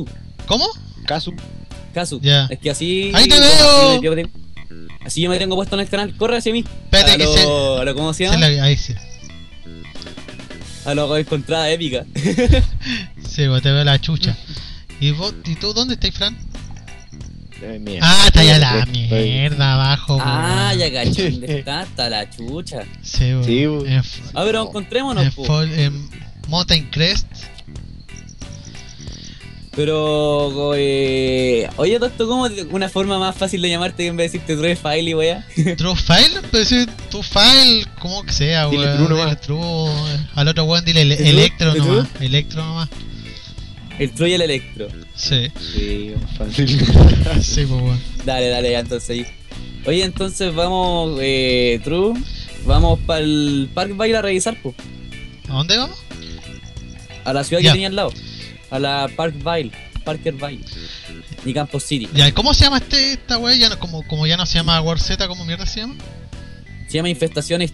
Kazu. ¿Cómo? Kazu. Kazu. Ya. Es que así. ¡Ahí te veo! Así yo me tengo puesto en el canal. Corre hacia mí. Espérate que se... A lo, ¿cómo se llama? Ahí sí. A lo encontrada épica. Sí, vos te veo la chucha. ¿Y tú dónde estás, Fran? Mierda. Ah, está allá la Estoy- mierda abajo. Ah, weón. ya caché. ¿Dónde está? Está la chucha. Sí, weón. Sí, weón. A ver, encontrémonos, po. En Mountain Crest. Pero, oye, Doctor, ¿cómo una forma más fácil de llamarte que en vez de decirte True File y weá? True File, pero si True File, como que sea, Dile weón. True nomás. Dile True. Al otro weón dile ¿True? Electro ¿True? nomás. Electro nomás. El True y el Electro. Sí, Sí, fácil. sí, pues weón. Dale, ya entonces ahí. Oye, entonces vamos, True, vamos para el Parkville a revisar, pues. ¿A dónde vamos? A la ciudad Ya. que tenía al lado. A la Parkerville. Y Campos City. Ya, ¿y cómo se llama esta weá? Ya no, como ya no se llama War Z, ¿cómo mierda se llama? Se llama Infestaciones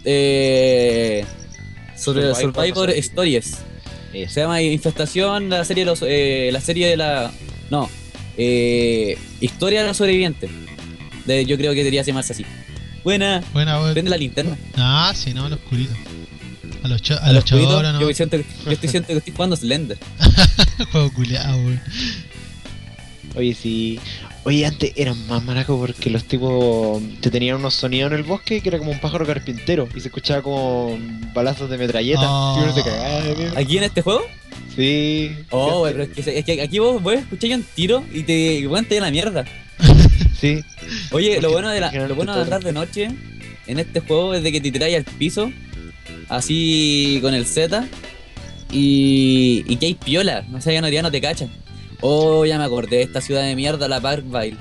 Survivor Stories. Eso. Se llama Infestación, la serie de los, la serie de la... No. Historia de los sobrevivientes. Yo creo que debería llamarse así. Buena. Buena, weón. Prende la linterna. Ah, sí, no, al oscurito. A los Oscurito, choros, no. yo estoy siento que estoy jugando Slender. Juego culiado, weón. Oye, sí. Oye, antes eran más maracos porque los tipos te tenían unos sonidos en el bosque que era como un pájaro carpintero y se escuchaba como balazos de metralleta y uno se cagaba de miedo. ¿Aquí en este juego? Sí. Oh, wey, pero es que aquí vos escucháis un tiro y te llena la mierda. Sí. Oye, Porque lo bueno de generalmente andar de noche en este juego es de que te tiráis al piso, así con el Z, y que hay piola, no sé, ya no te cachan. Oh, ya me acordé de esta ciudad de mierda, la Parkerville.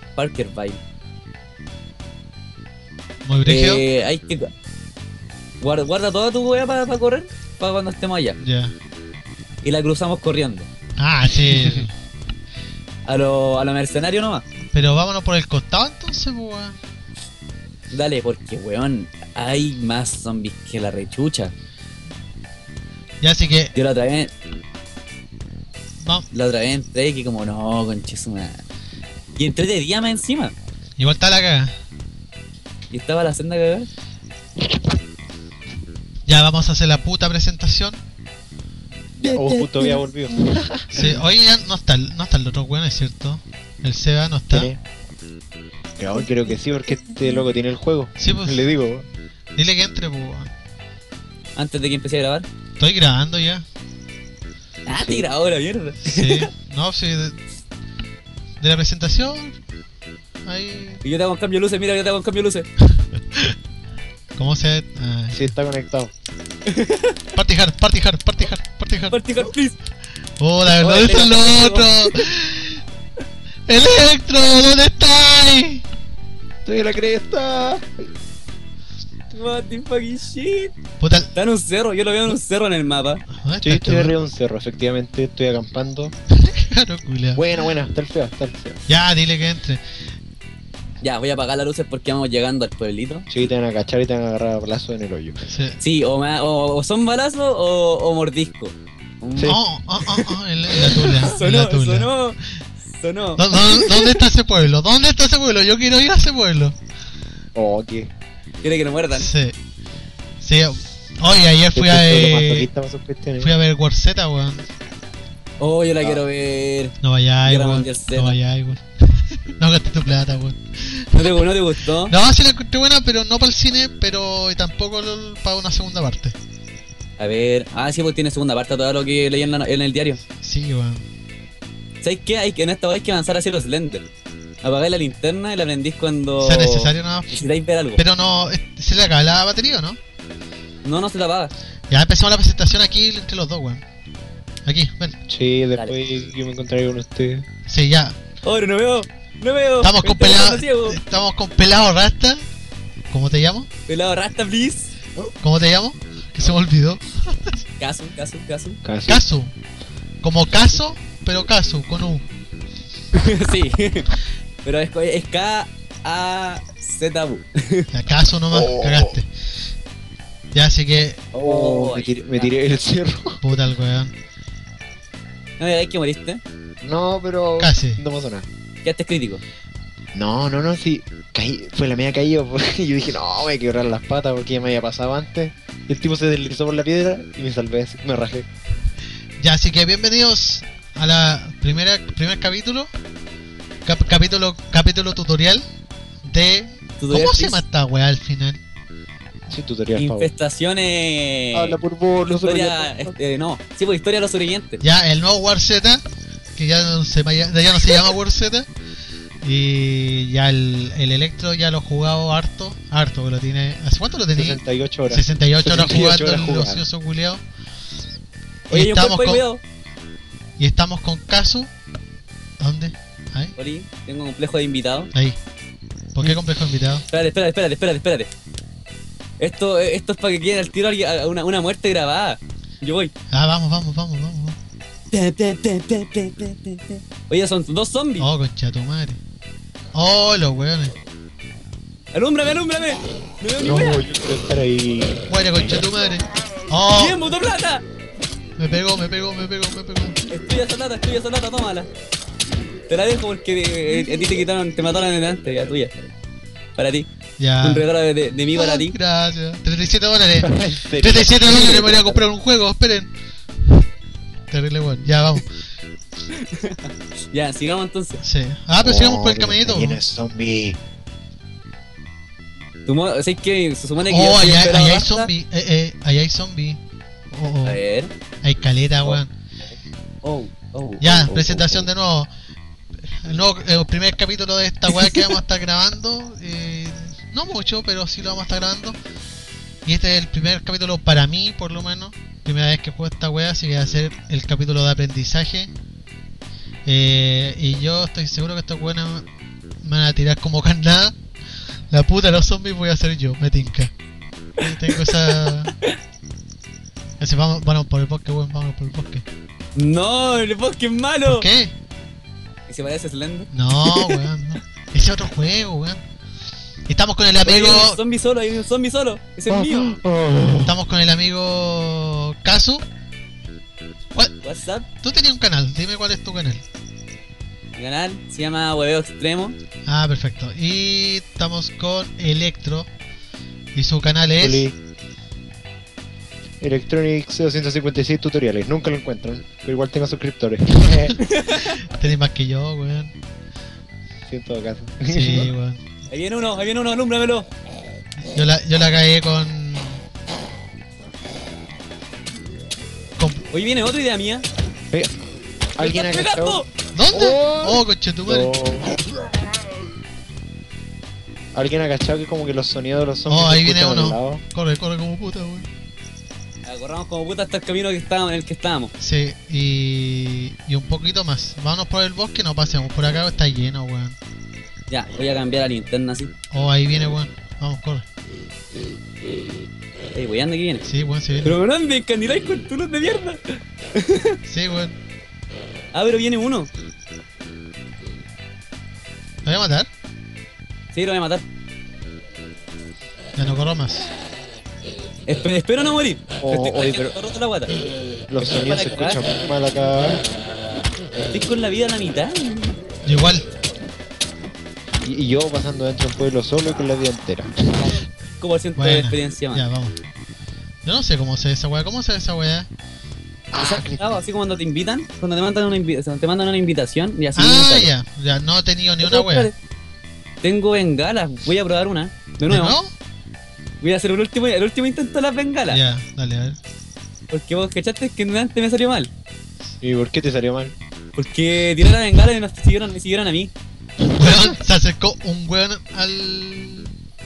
Muy brígido. Hay que... Guarda toda tu weá para correr, para cuando estemos allá. Ya. Y la cruzamos corriendo. Ah, sí. A lo mercenario nomás. Pero vámonos por el costado entonces, pues, weón. Dale, porque weón, hay más zombies que la rechucha. Ya, así que. Yo la otra vez Vamos. entré que como no, conchesuma. Y entré de día más encima. Igual está la caga. Y estaba la senda cagada. Ya vamos a hacer la puta presentación. Oh, justo había volvido. Sí, hoy ya no está el otro weón, es cierto. El Seba no está. ¿Tiene? No, creo que sí, porque este loco tiene el juego. Sí, pues. Le digo. Dile que entre, pues, weón. Antes de que empecé a grabar. Estoy grabando ya. Ah, te grabó la mierda. Sí. No, sí. De la presentación. Ahí. Y yo te hago un cambio de luces, mira, yo te hago un cambio de luces. ¿Cómo se.? Ah. Sí, está conectado. Party hard. Party hard, please. Oh, la verdad, Oye, eso es lo Electro. otro. Electro, ¿dónde estáis? Estoy en la cresta. What the fucking shit. Puta. Está en un cerro, yo lo veo en un cerro en el mapa. ¿Dónde Sí, está estoy este arriba de un cerro, efectivamente, estoy acampando. Claro, culiao. Buena, está el feo, está el feo. Ya, dile que entre. Ya, voy a apagar las luces porque vamos llegando al pueblito. Sí, te van a cachar y te van a agarrar a balazo en el hoyo. Sí. Sí, o son balazos o mordisco. Sí. Oh, en la tula. En la tula. Sonó. ¿Dónde está ese pueblo? ¿Dónde está ese pueblo? Yo quiero ir a ese pueblo. Oh, qué. Quiere que nos muerdan. Sí. Sí. Oye, ayer fui a ver War Z, weón. Oh, yo la quiero ver. No vayáis, Guerra weón. Mundial Z. No vayáis, weón. No gasté tu plata, weón. ¿No te gustó? No, sí la encontré buena, pero no para el cine, pero tampoco para una segunda parte. A ver. Ah, sí, pues tiene segunda parte todo lo que leí en el diario. Sí, weón. ¿Sabes qué? En esta vez hay que avanzar hacia los Slender. Apagáis la linterna y la prendís cuando Sea necesario, no. necesitáis ver algo. Pero no, ¿se le acaba la batería o no? No se la apaga. Ya empezamos la presentación aquí entre los dos, weón. Aquí, ven. Sí, después yo me encontraré con usted. Sí, ya. Oh, no veo. Estamos con Estoy pelado. ciego. Estamos con pelado Rasta. ¿Cómo te llamo? Pelado rasta, please. ¿Cómo te llamo? Que se me olvidó. Caso. Casi. Casu. Como caso, pero casu, con U. Sí. Pero es K-A-Z-U. Ya, caso nomás, Oh. cagaste. Ya, así que. Oh, Me tiré del cerro. Puta el weón. No me digáis que moriste. No, pero Casi. no pasó nada. Quedaste crítico. No, sí. Caí, fue la media caída, pues, y yo dije, no, voy a quebrar las patas porque ya me había pasado antes. Y el tipo se deslizó por la piedra y me salvé, así, me rajé. Ya, así que bienvenidos a la primer capítulo. Capítulo tutorial de... ¿Cómo se llama esta weá al final? Sí, tutorial, Infestaciones. Habla por vos, los historia, no, sí, pues historia de los sobrevivientes. Ya, el nuevo War Z, que ya no se llama War Z. Y ya el Electro ya lo he jugado harto, que lo tiene. ¿Hace cuánto lo tenía? 68 horas. 68 horas jugando el ocioso culiao. Oye, cuidado. Y estamos con Kazu. ¿Dónde? Ahí. Oli, tengo un complejo de invitado. Ahí. ¿Por qué complejo de invitado? Espérate. Esto es para que queden al tiro una muerte grabada. Yo voy. Ah, vamos. Oye, son 2 zombies. Oh, concha tu madre. Oh, los weones. Alúmbrame. No veo ni wea. Yo quiero estar ahí. Muere, concha tu madre. Oh. ¡Bien, motoplata! Me pegó. Estoy a esa lata, tómala. Te la dejo porque a ti te mataron en delante, ya tuya. Para ti. Ya. Un regalo de mí para ti. Gracias. $37. 37 dólares me voy a comprar un juego, esperen. Terrible bueno. Ya, vamos. Ya, sigamos entonces. Sí. Ah, pero sigamos por el caminito. Viene zombie. ¿Sabes qué? Se supone que Oh, ya allá hay zombie. Allá hay zombie. A ver. Hay caleta, weón. Ya, presentación de nuevo. El primer capítulo de esta weá que vamos a estar grabando. No mucho, pero sí lo vamos a estar grabando. Y este es el primer capítulo para mí, por lo menos. Primera vez que juego esta weá, así que va a ser el capítulo de aprendizaje. Y yo estoy seguro que estos weones me van a tirar como carnada. La puta de los zombies voy a hacer yo, me tinca. Tengo esa... Vamos por el bosque, weón, vamos por el bosque. No, el bosque es malo. ¿Por qué? ¿Y se parece a Slender? No, weón, no. Ese es otro juego, weón. Estamos con el amigo... Hay un zombie solo, ese es mío. Estamos con el amigo Kazu. What's up? Tú tenías un canal, dime cuál es tu canal. Mi canal se llama Hueveo Extremo. Ah, perfecto. Y estamos con Electro. Y su canal es... Electronic C256 tutoriales. Nunca lo encuentran, pero igual tengo suscriptores. Tenés más que yo, weón. Sí, en todo caso. Sí, weón. Ahí viene uno, alúmbramelo. Yo la cagué con... Hoy viene otra idea mía. ¿Alguien ha cachado? ¿Dónde? Oh, conchetumare. ¿Alguien ha cachado que como que los sonidos de los zombies Oh, se ahí viene escuchan al uno. lado? Corre como puta, weón. Corramos como puta hasta el camino en el que estábamos. Sí, y un poquito más. Vámonos por el bosque, no pasemos. Por acá está lleno, weón. Ya, voy a cambiar la linterna así. Oh, ahí viene, weón. Vamos, corre. Weón, ¿de qué viene? Sí, weón, sí viene. Pero weón, me encandiláis con tu luz de mierda. Sí, weón. Ah, pero viene uno. ¿Lo voy a matar? Sí, lo voy a matar. Ya no corro más. Espero no morir. Oye, pero roto la guata. los sonidos se escuchan muy mal acá. Estoy con la vida a la mitad. Igual. Y yo pasando dentro del pueblo solo y con la vida entera. Como siento de experiencia más. Ya, vamos. Yo no sé cómo se ve esa weá. ¿Cómo se ve esa weá? Así como cuando te invitan, cuando te mandan una invitación y así. Ya no he tenido ni una weá. Tengo bengalas, voy a probar una. De nuevo. Voy a hacer el último intento de las bengalas. Ya, dale, a ver. Porque vos cachaste que antes me salió mal. ¿Y por qué te salió mal? Porque tiré la bengala y me siguieron a mí. Weón, se acercó un weón al...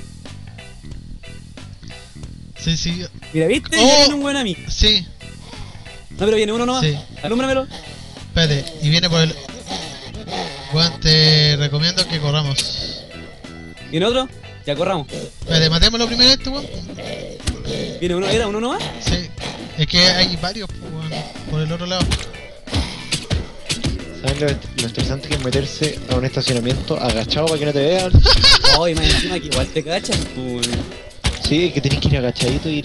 Sí. Mira, ¿viste? Oh. Ya viene un weón a mí. Sí. No, pero viene uno nomás. Sí. Alúmbramelo. Espérate, y viene por el... Weón, te recomiendo que corramos. ¿Viene otro? Ya corramos. Espérate, matémoslo primero este weón. ¿Viene uno? ¿Era uno nomás? Sí. Es que hay varios, weón, por el otro lado. ¿Saben lo estresante que es meterse a un estacionamiento agachado para que no te vean? Ay, más encima que igual te cachan, pues. Sí, que tenés que ir agachadito y ir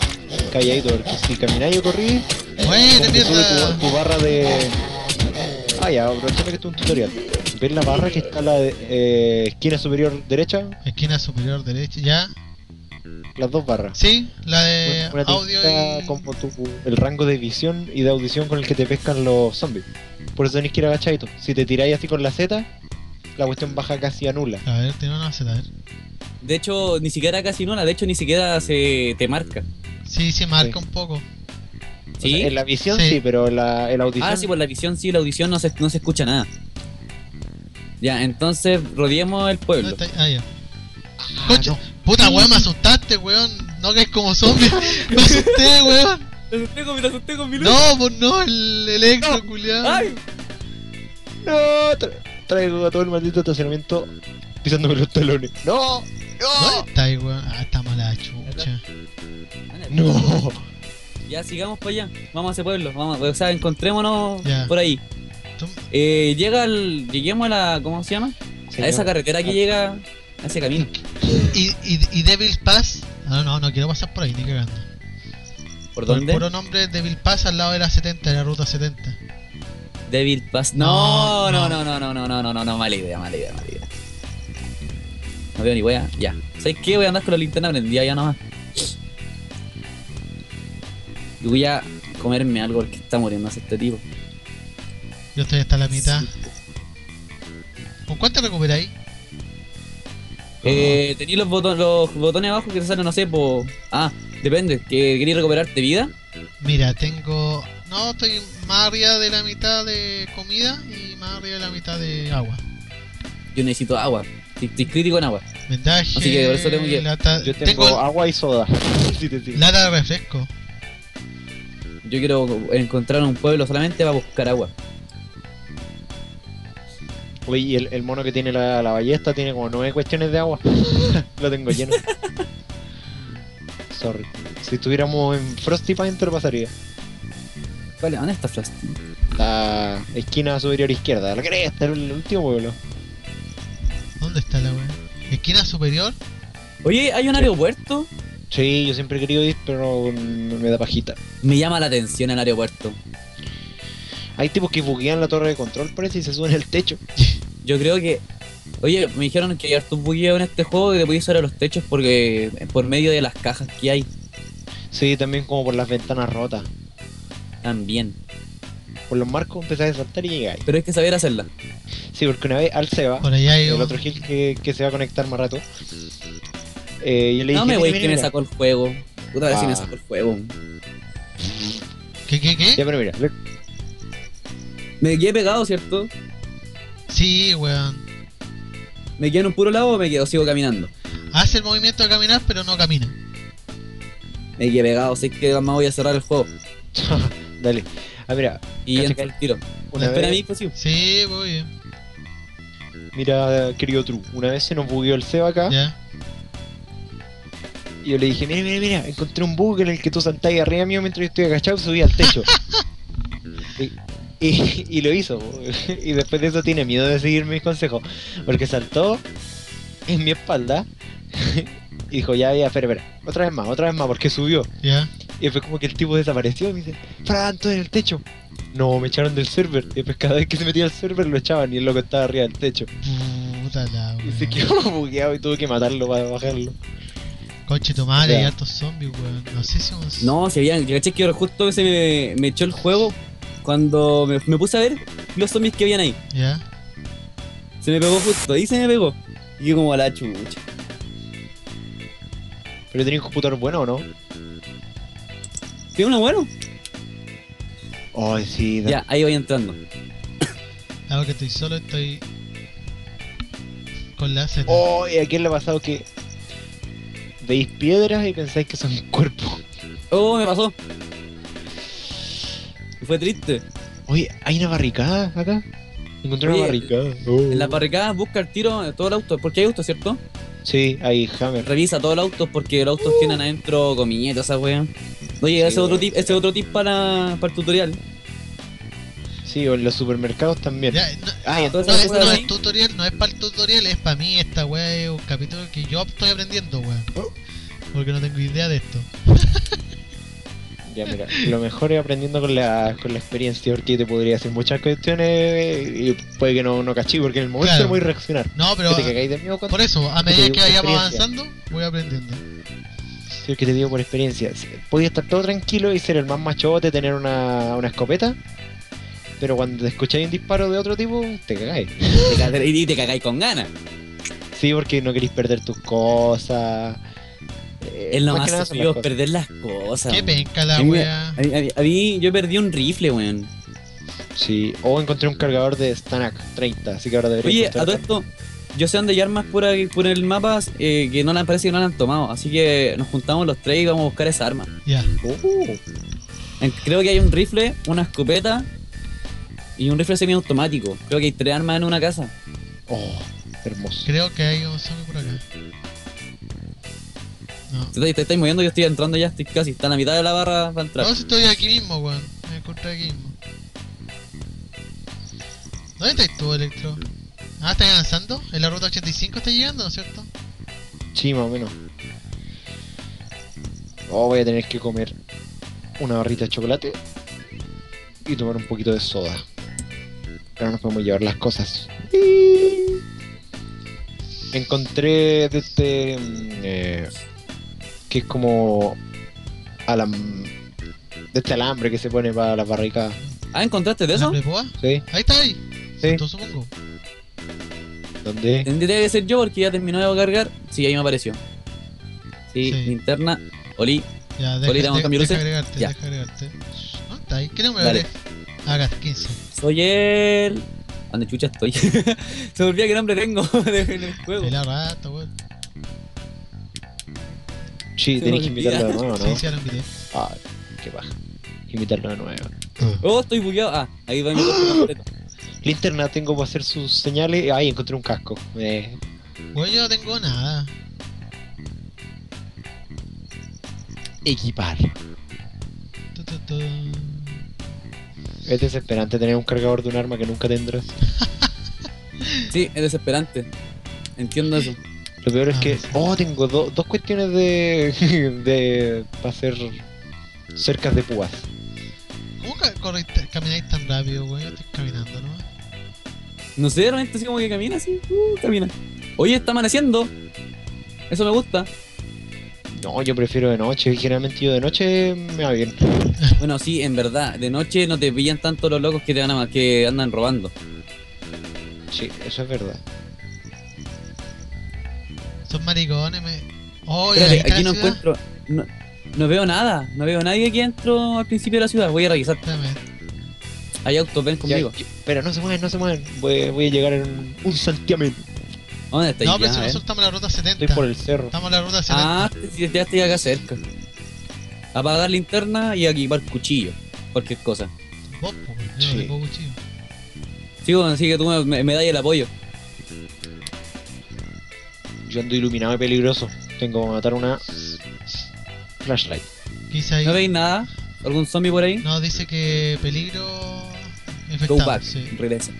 calladito, porque si camináis o corrís, Bueno, como que sube tu barra de Ah, ya, aprovechando que esto es un tutorial. ¿Ves la barra que está a la esquina superior derecha? Esquina superior derecha, ya. Las dos barras. Sí, la de Una te audio indica y... como el rango de visión y de audición con el que te pescan los zombies. Por eso tenés que ir agachadito. Si te tiráis así con la Z, la cuestión baja casi a nula. A ver, tiene una Z, a ver. De hecho, ni siquiera casi nula, de hecho ni siquiera se te marca. Sí, se marca Sí. un poco. ¿Sí? O sea, en la visión Sí. sí, pero en la audición... Ah, sí, por la visión sí, la audición no se escucha nada. Ya, entonces rodeemos el pueblo. ¿Dónde está? Ah, ya. Ah, Concha, no. puta weón, me asustaste, weón. No que es como zombie. Me asusté, weón. Me asusté con mi luz. No, pues no, el exo, No. culiado. ¡Ay! No, traigo a todo el maldito estacionamiento pisándome los talones. ¡No! ¡No! ¿Dónde está ahí, weón? Ah, está mala chucha. ¡No! Ya, sigamos para allá. Vamos a ese pueblo. Vamos, o sea, encontrémonos Ya. por ahí. Tú- Lleguemos a la. ¿Cómo se llama? A esa carretera que llega a ese camino. ¿Y Devil Pass? No quiero pasar por ahí, ni cagando. ¿Por Por el dónde? puro nombre Devil Pass al lado de la 70, de la ruta 70. Devil Pass. No, No, no. no, mala idea. No veo ni wea. Ya. ¿Sabes qué? Voy a andar con la linterna prendida ya nomás. Y voy a comerme algo porque está muriendo este tipo. Yo estoy hasta la mitad. ¿Con cuánto recuperáis? Tenéis los botones abajo que te salen, no sé, po. Ah, depende. ¿Que queréis recuperarte vida? Mira, tengo... No, estoy más arriba de la mitad de comida y más arriba de la mitad de agua. Yo necesito agua. Estoy crítico en agua. Vendaje, Así que por eso tengo que- Yo tengo agua y soda. Si te sirve. lata de refresco. Yo quiero encontrar un pueblo solamente para buscar agua. Oye, y el mono que tiene la ballesta tiene como 9 cuestiones de agua. Lo tengo lleno. Sorry. Si estuviéramos en Frosty Pine te lo pasaría. Vale, ¿dónde está Flash? La esquina superior izquierda. La cresta, el último pueblo. ¿Dónde está la weá? ¿Esquina superior? Oye, ¿hay un aeropuerto? Sí, yo siempre he querido ir, pero me da pajita. Me llama la atención el aeropuerto. Hay tipos que buguean la torre de control, parece, y se suben al techo. Yo creo que... Oye, me dijeron que hay hartos bugueos en este juego y te podías subir a los techos porque por medio de las cajas que hay Sí, también como por las ventanas rotas. también. Por los marcos empezás a saltar y llegáis. Pero hay que saber hacerla. Sí, porque una vez al Seba, Por allá hay el un... otro Gil que se va a conectar más rato, yo le dije... No me voy "Mira, que me mira". sacó el juego. Puta vez si me Ah. sacó el juego. ¿Qué? Ya, pero mira, Me quedé pegado, ¿cierto? Sí, weón. ¿Me quedo en un puro lado o me quedo? Sigo caminando. Hace el movimiento de caminar, pero no camina. Me quedé pegado, sé que más voy a cerrar el juego. dale. Ah, mira, Y Cacha, entro al tiro. una Espera a vez- mí, pues sí. Sí, voy bien. mira, querido True, una vez se nos bugueó el Seba acá, Ya. y yo le dije, mira, encontré un bug en el que tú saltás ahí arriba mío mientras yo estoy agachado y subí al techo. y lo hizo, y después de eso tiene miedo de seguir mis consejos, porque saltó en mi espalda, y dijo, ya, espera, otra vez más, porque subió. Ya. Y después como que el tipo desapareció y me dice, Fran, estoy en el techo. No, me echaron del server. Y después cada vez que se metía al server lo echaban y el loco estaba arriba del techo. Puta la Y se weón. quedó bugueado y tuve que matarlo para bajarlo. Conche tu madre, hay Ya. hartos zombies, weón. No sé si vamos... No, si había. ¿Cachai que justo que me echó el juego cuando me puse a ver los zombies que habían ahí? Ya. Se me pegó justo, ahí se me pegó. Y yo como a la chucha. ¿Pero tenía un computador bueno o no? ¿Tiene uno bueno? Ay, sí. Ya, ahí voy entrando. Ahora que estoy solo, estoy... Con la Z. Oh, ¿y a quién le ha pasado que veis piedras y pensáis que son cuerpos? Oh, me pasó. Y fue triste. Oye, hay una barricada acá. Encontré Oye, una barricada. En la barricada busca el tiro de todo el auto. Porque hay autos, ¿cierto? Sí, hay Hammer. Revisa todos los autos porque los autos tienen adentro comilletas, esa wea. Oye, Sí, ese otro tip para el tutorial. Sí, o en los supermercados también. Ya, no, Ah, y entonces- no, entonces... esto no ahí. es tutorial, no es para el tutorial, es para mí. Esta weá es un capítulo que yo estoy aprendiendo, weón. Porque no tengo idea de esto. Ya, mira, lo mejor es aprendiendo con la experiencia, porque te podría decir muchas cuestiones y puede que no cachí, porque en el momento Claro. no voy a reaccionar. No, pero Que te cagáis de miedo cuando... por eso, a que te medida digo que por vayamos experiencia. avanzando, voy aprendiendo. Sí, que te digo por experiencia. Podías estar todo tranquilo y ser el más machote, tener una escopeta, pero cuando te escucháis un disparo de otro tipo, te cagáis. Y te cagáis con ganas. Sí, porque no queréis perder tus cosas. Es lo más más que nada son las sufrido, cosas. perder las cosas. Qué weón. penca la A mí, wea. a mí yo perdí un rifle, weón. Sí, o encontré un cargador de Stanak 30, así que ahora debería Oye, a costar todo esto, yo sé dónde hay armas por el mapa que no la parece que no la han tomado. Así que nos juntamos los tres y vamos a buscar esa arma. Ya. Creo que hay un rifle, una escopeta y un rifle semiautomático. Creo que hay 3 armas en una casa. Oh, hermoso. Creo que hay un zombie por acá. No. Te estáis moviendo, yo estoy entrando ya, estoy casi, está en la mitad de la barra para entrar. No, si estoy aquí mismo, weón. Me encontré aquí mismo. ¿Dónde estás tú, Electro? Ah, ¿estás avanzando? ¿En la ruta 85 estás llegando, no es cierto? Sí, más o menos. Oh, voy a tener que comer una barrita de chocolate y tomar un poquito de soda. Ahora nos podemos llevar las cosas. Encontré de este... que es como... de este alambre que se pone para la barrica. Ah, ¿encontraste de eso? ¿Alambre de púa? ¿Sí? Ahí está, ahí. Sí. Entonces supongo. ¿Dónde? Tendría que ser yo porque ya terminó de cargar. Sí, ahí me apareció. Sí, Sí. linterna. Oli. Ya, Ahorita vamos a cambiar deja luces. agregarte, Ya. deja agregarte. ¿Dónde está ahí? ¿Qué número Dale. eres? Acá, 15. Soy el... ¿Dónde chucha estoy? Se me olvida qué nombre tengo en el juego. El rata, weón. Sí, Se tenés me que invitarlo de olvida. nuevo, ¿no? Sí, sí, ahora invité. Ah, qué baja. Invitarlo de nuevo. Oh, estoy bugueado. Ah, ahí va mi cuerpo completo. Linterna tengo para hacer sus señales. Ahí encontré un casco. Weón, yo no tengo nada. Equipar. Tu, tu, tu. Es desesperante tener un cargador de un arma que nunca tendrás. Sí, es desesperante. Entiendo eso. Lo peor es Ah, que... sí. Oh, tengo dos cuestiones de... de... para hacer... cercas de púas. ¿Cómo camináis tan rápido, weón? Yo estoy caminando, ¿no? No sé, realmente así como que camina así. Camina. Oye, está amaneciendo. Eso me gusta. No, yo prefiero de noche. Generalmente yo de noche me va bien. Bueno, sí, en verdad. De noche no te pillan tanto los locos que te que andan robando. Sí, eso es verdad. Son maricones, me... Oh, Espérate, ahí está aquí la no ciudad. encuentro. No veo nada. No veo a nadie aquí adentro al principio de la ciudad. Voy a revisar. Espérame. Hay autos, ven Ya, conmigo. pero no se mueven, no se mueven. Voy a llegar en un santiamén. ¿Dónde estáis? No, pero Ya, si a ver. nosotros estamos en la ruta 70. Estoy por el cerro. Estamos en la ruta 70. Ah, ya estoy acá cerca. Apagar linterna y equipar cuchillo. Cualquier cosa. Vos, po, yo Sí. no tengo cuchillo. Sí, bueno, así que tú me das el apoyo. Yo ando iluminado y peligroso. Tengo que matar una flashlight. ¿Qué dice ahí? ¿No veis nada? ¿Algún zombie por ahí? No, dice que peligro Go infectado. back. Sí. Regresa.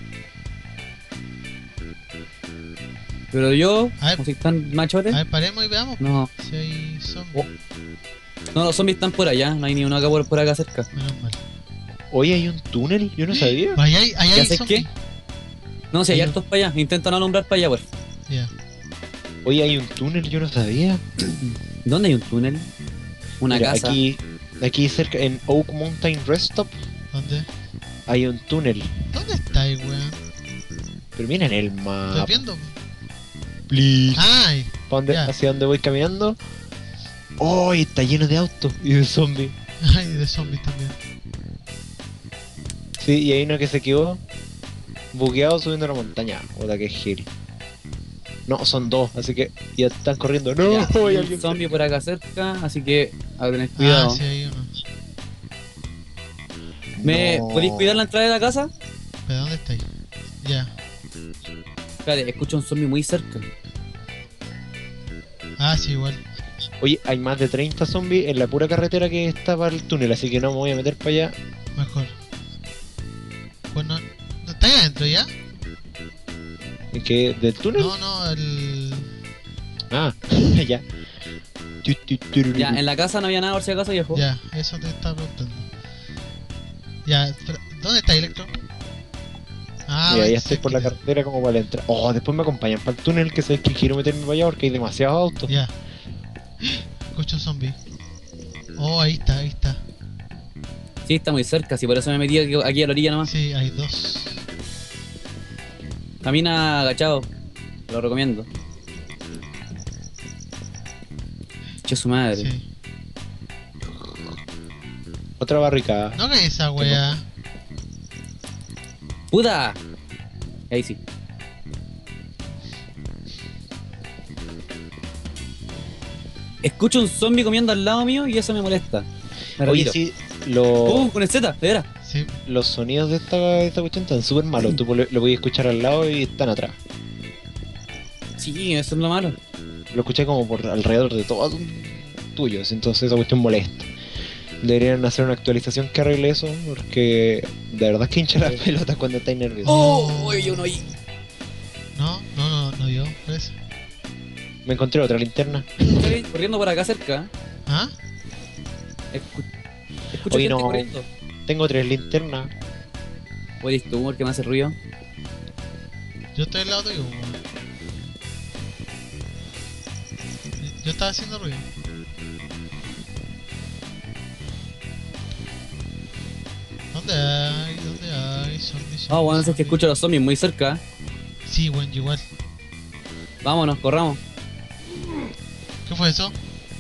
Pero yo, A ver. como si están machotes. A ver, paremos y veamos No, si hay zombies. no, los zombies están por allá. No hay ni uno acá por acá cerca. Menos mal. Oye, hay un túnel. Yo no sabía. Ahí hay, ahí ¿Ya hay sé zombies. qué? No, si hay Hay un- hartos para allá. Intenta no alumbrar para allá, pues. Ya. Oye, hay un túnel. Yo no sabía. ¿Dónde hay un túnel? Una Mira, casa. aquí cerca, en Oak Mountain Rest Stop, ¿Dónde? hay un túnel. ¿Dónde está ahí, weón? Pero mira en el ¿Estás mapa. viendo? Please. Ay, ya. ¿Hacia dónde voy caminando? Oh, y está lleno de autos y de zombies. ay, de zombies también. Sí, y hay uno que se quedó bugueado subiendo la montaña. Otra que es Gil. No, son dos, así que ya están corriendo. No, Ya, hay hay un alguien zombie por acá cerca, así que a tener Ah, cuidado. sí, hay uno. ¿Me No. podéis cuidar la entrada de la casa? ¿Pero dónde está ahí? Ya. Espérate, escucho un zombie muy cerca. Ah, sí, igual. Oye, hay más de 30 zombies en la pura carretera que está para el túnel, así que no me voy a meter para allá. Mejor. Pues no. ¿No está ahí adentro ya? ¿En qué? ¿Del túnel? No, no, el. Ah, ya. Ya, en la casa no había nada por si acaso, viejo. Ya, eso te estaba preguntando. Ya, ¿dónde está Electro? Ah, ya estoy por la carretera como para la entrada. Oh, después me acompañan para el túnel, que sabes que quiero meterme para allá porque hay demasiados autos. Ya. Escucho un zombie. Oh, ahí está, ahí está. Sí, está muy cerca, sí, por eso me metí aquí a la orilla nomás. Sí, hay dos. Camina agachado, lo recomiendo. Che su madre. Sí. Otra barricada. No que esa wea. ¡Puta! Ahí sí. Escucho un zombie comiendo al lado mío y eso me molesta. Me Oye, retiro. sí, Con el Z, de veras. Sí. los sonidos de esta cuestión están súper malos. Tú lo podías escuchar al lado y están atrás. Sí, eso es lo malo. Lo escuché como por alrededor de todos tuyos, entonces esa cuestión molesta. Deberían hacer una actualización que arregle eso, porque de verdad es que hincha las pelotas cuando estáis nerviosos. ¡Oh! Oye, uno ahí. No dio, pues. Me encontré otra linterna. Estoy corriendo por acá cerca. ¿Ah? Escucho Oye, gente no. corriendo. Tengo 3 linternas. Oye, ¿es tu humor que me hace ruido? Yo estoy al lado tuyo, weón. Yo estaba haciendo ruido. ¿Dónde hay? ¿Dónde hay? Zombies. Ah, bueno, es que escucho a los zombies muy cerca. Sí, weón, igual. Vámonos, corramos. ¿Qué fue eso?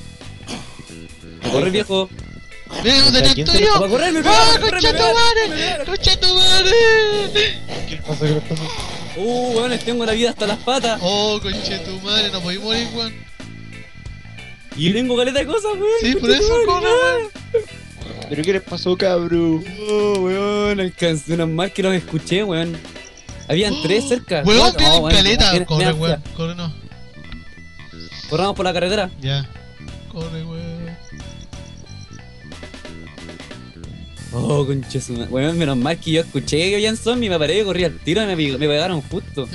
A correr, viejo. ¡Mira, dónde ¿Quién estoy se yo! ¡Va a correr, mi ¡Ah, perro! concha tu madre! ¡Concha tu madre! ¿Qué le pasa? ¿Qué le pasa? Bueno, tengo la vida hasta las patas. Oh, concha tu madre, no podí morir, weón. Y tengo caleta de cosas, weón. Sí, por eso corre, weón. ¿Pero qué les pasó, cabrón? Oh, weón, alcancé unas más que los escuché, weón. Habían 3 cerca. Weón, No, viene weón, caleta. viene- Corre, viene- weón. Corre, no. Corramos por la carretera. Ya. Corre, weón. Oh, concha su madre. Weón, menos mal que yo escuché que habían zombies, me paré, corrí al tiro y me pegaron justo.